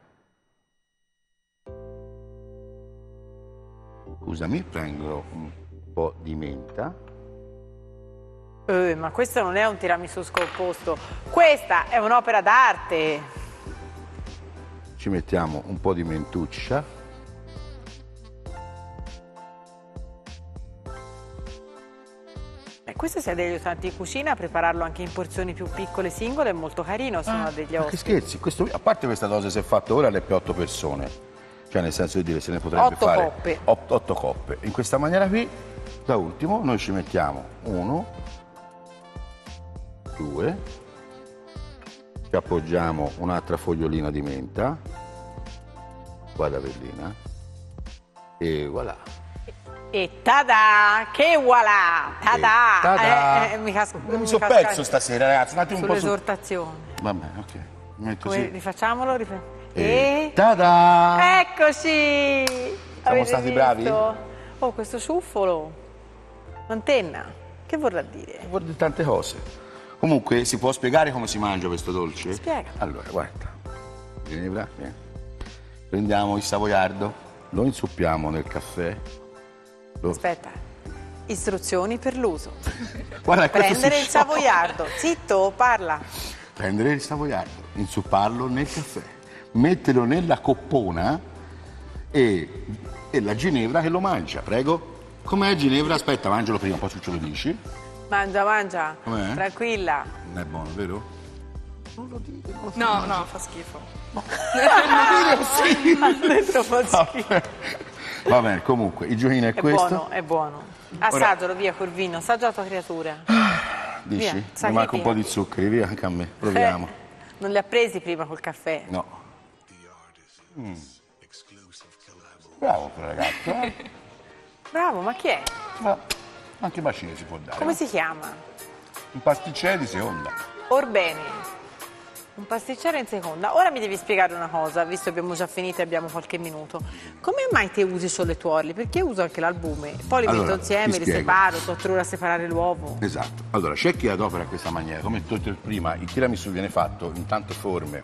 Scusami, prendo un po' di menta. Eh, ma questo non è un tiramisù scomposto, questa è un'opera d'arte. Ci mettiamo un po' di mentuccia. E questo se ha degli aiutanti di cucina, prepararlo anche in porzioni più piccole singole è molto carino, se uno ha degli Ma che ospiti. scherzi, questo, a parte questa dose si è fatta ora alle per otto persone. Cioè nel senso di dire se ne potrebbe Otto fare coppe. otto, otto coppe. In questa maniera qui, da ultimo, noi ci mettiamo uno, due, ci appoggiamo un'altra fogliolina di menta, guarda Pellina, e voilà. E tada! Che voilà! Tada! E tada! Eh, eh, mi casco, Mi sono perso stasera, ragazzi, un attimo un po' su... sull'esortazione. Va bene, ok. Mi metto Come sì. rifacciamolo? Rif- E... E... Tada! Eccoci! Avete stati visto? bravi? Oh, questo ciuffolo. Antenna. Che vorrà dire? Vuol dire tante cose. Comunque, si può spiegare come si mangia questo dolce? Spiega. Allora, guarda. Ginevra, vieni. Prendiamo il savoiardo, lo insuppiamo nel caffè. Lo... Aspetta. Istruzioni per l'uso. Guarda, questo Prendere si il scioglie. savoiardo. Zitto, parla. Prendere il savoiardo, insupparlo nel caffè, metterlo nella coppona e, e la Ginevra che lo mangia, prego. Com'è Ginevra? Aspetta, mangialo prima, poi tu ce lo dici. Mangia, mangia. Com'è? Tranquilla. Non è buono, vero? No, no, fa schifo. Ha detto fa schifo. Va bene, comunque, il giochino è, È questo. buono, è buono. Assaggialo, via Corvino, assaggia la tua creatura. Dici? Via, sa Mi che manca un via. po' di zuccheri, via, anche a me. Proviamo. Eh, non li ha presi prima col caffè? No. Mm. Bravo quel ragazzo, eh? Bravo, ma chi è? Ma anche bacino si può dare. Come si chiama? Un pasticcere di seconda. Orbene, un pasticcere in seconda. Ora mi devi spiegare una cosa, visto che abbiamo già finito e abbiamo qualche minuto. Come mai te usi solo i tuorli? Perché io uso anche l'albume. Poi li Allora, metto insieme, ti li spiego. separo, sto tre ore a separare l'uovo. Esatto. Allora, c'è chi adopera in questa maniera. Come ho detto prima, il tiramisù viene fatto in tante forme.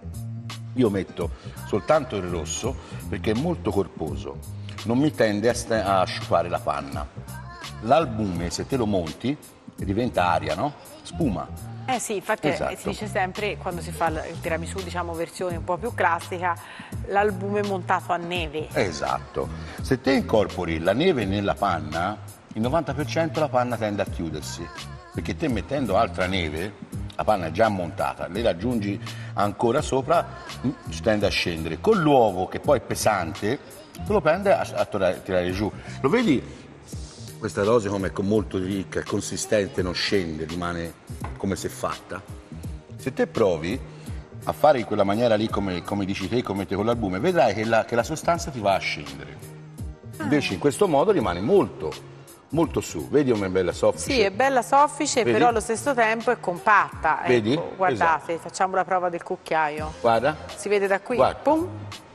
Io metto soltanto il rosso perché è molto corposo. Non mi tende a, sta- a sciupare la panna. L'albume, se te lo monti, diventa aria, no? Spuma. Eh sì, infatti Esatto. si dice sempre, quando si fa il tiramisù, diciamo, versione un po' più classica, l'albume montato a neve. Esatto. Se te incorpori la neve nella panna, il novanta per cento la panna tende a chiudersi. Perché te mettendo altra neve, la panna è già montata, le raggiungi ancora sopra, ci tende a scendere. Con l'uovo, che poi è pesante, tu lo prendi a, a tirare, tirare giù. Lo vedi? Questa dose come è molto ricca, è consistente, non scende, rimane come se fatta. Se te provi a fare in quella maniera lì, come, come dici te, come te con l'albume, vedrai che la, che la sostanza ti va a scendere. Invece in questo modo rimane molto, molto su. Vedi come è bella soffice? Sì, è bella soffice, Vedi? però allo stesso tempo è compatta. Vedi? Ecco, guardate, facciamo la prova del cucchiaio. Guarda. Si vede da qui? Guarda. Pum.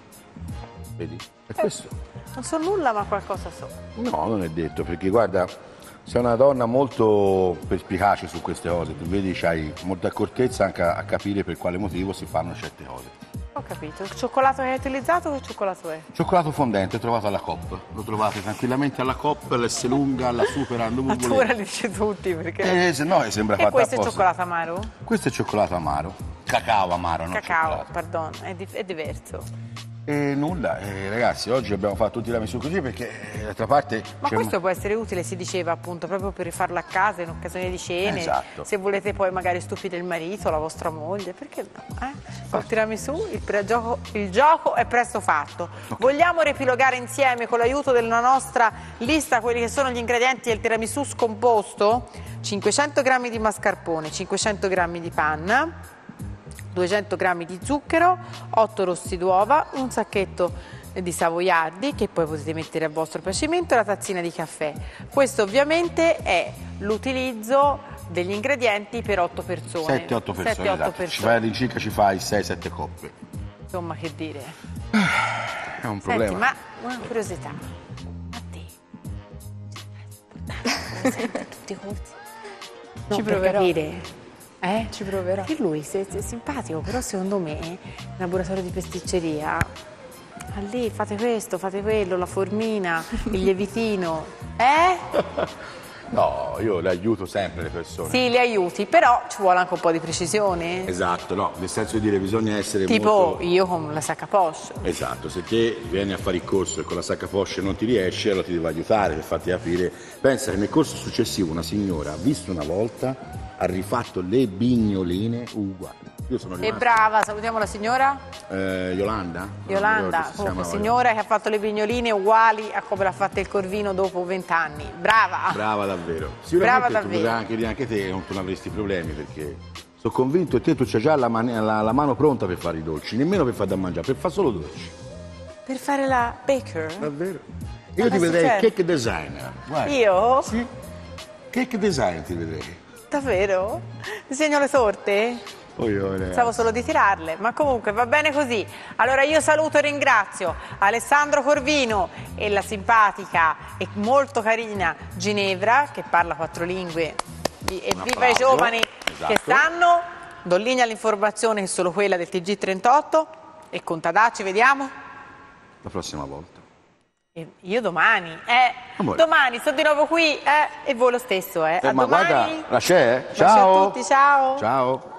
Vedi? È questo. Non so nulla, ma qualcosa so. No, non è detto, perché guarda, sei una donna molto perspicace su queste cose, tu vedi, c'hai molta accortezza anche a, a capire per quale motivo si fanno certe cose. Ho capito. Il cioccolato che hai utilizzato, che cioccolato è? Cioccolato fondente trovato alla Coop, lo trovate tranquillamente alla Coop, l'S lunga, alla Supera, dove Ma tu volete. ora li dici tutti, perché... Eh, se no eh, sembra E fatta questo è apposta. cioccolato amaro? Questo è cioccolato amaro, cacao amaro, non Cacao, cioccolato. pardon, è, di- è diverso. E nulla, eh, ragazzi, oggi abbiamo fatto un tiramisù così perché eh, d'altra parte... Ma c'è questo mo- può essere utile, si diceva appunto, proprio per farlo a casa in occasione di cene. Esatto. Se volete poi magari stupire il marito, la vostra moglie, perché no? Eh? Col tiramisù il, pre- gioco, il gioco è presto fatto. Vogliamo riepilogare insieme con l'aiuto della nostra lista quelli che sono gli ingredienti del tiramisù scomposto? cinquecento grammi di mascarpone, cinquecento grammi di panna, duecento grammi di zucchero, otto rossi d'uova, un sacchetto di savoiardi che poi potete mettere a vostro piacimento e la tazzina di caffè. Questo ovviamente è l'utilizzo degli ingredienti per otto persone. sette otto persone, sette otto esatto. Ci persone. fai all'incirca, ci fai sei sette coppe. Insomma, che dire. È un Senti, problema. ma una curiosità. A te? Sempre tutti i corsi? No, Ci per proverò. capire. Eh? Ci proverò. Che lui è, è simpatico, però secondo me in laboratorio di pasticceria, a lì fate questo, fate quello, la formina, il lievitino. Eh? No, io le aiuto sempre le persone. Sì, li aiuti, però ci vuole anche un po' di precisione. Esatto, no, nel senso di dire bisogna essere Tipo molto... io con la sacca poche. Esatto, se te vieni a fare il corso e con la sacca poche non ti riesci, allora ti devo aiutare per farti capire. Pensa che nel corso successivo una signora ha visto una volta, ha rifatto le bignoline uguali. Io sono E rimasto... brava, salutiamo la signora Eh, Yolanda? Non mi Yolanda, ricordo se si comunque chiamava. signora che ha fatto le pignoline uguali a come l'ha fatta il Corvino dopo vent'anni. Brava! Brava davvero. Brava Sicuramente tu davvero. potrai anche dire anche te che non tu non avresti problemi perché sono convinto che te tu c'hai già la, man- la- la mano pronta per fare i dolci, nemmeno per fare da mangiare, per fare solo dolci. Per fare la baker? Davvero? Io Ma ti che vedrei succede? cake designer. Guarda. Io? Sì. Cake design ti vedrei. Davvero? Disegno le sorte? Poi io, eh, Pensavo solo di tirarle, ma comunque va bene così. Allora io saluto e ringrazio Alessandro Corvino e la simpatica e molto carina Ginevra, che parla quattro lingue, Vi- e Un viva i applauso. giovani Esatto. che stanno. Do linea all'informazione che è solo quella del T G trentotto e con Tadà ci vediamo. la prossima volta. E io domani, eh, Amore. domani sto di nuovo qui, eh, e voi lo stesso, eh. Eh, A ma domani. guarda, la c'è? Baci Ciao. a tutti, ciao. Ciao.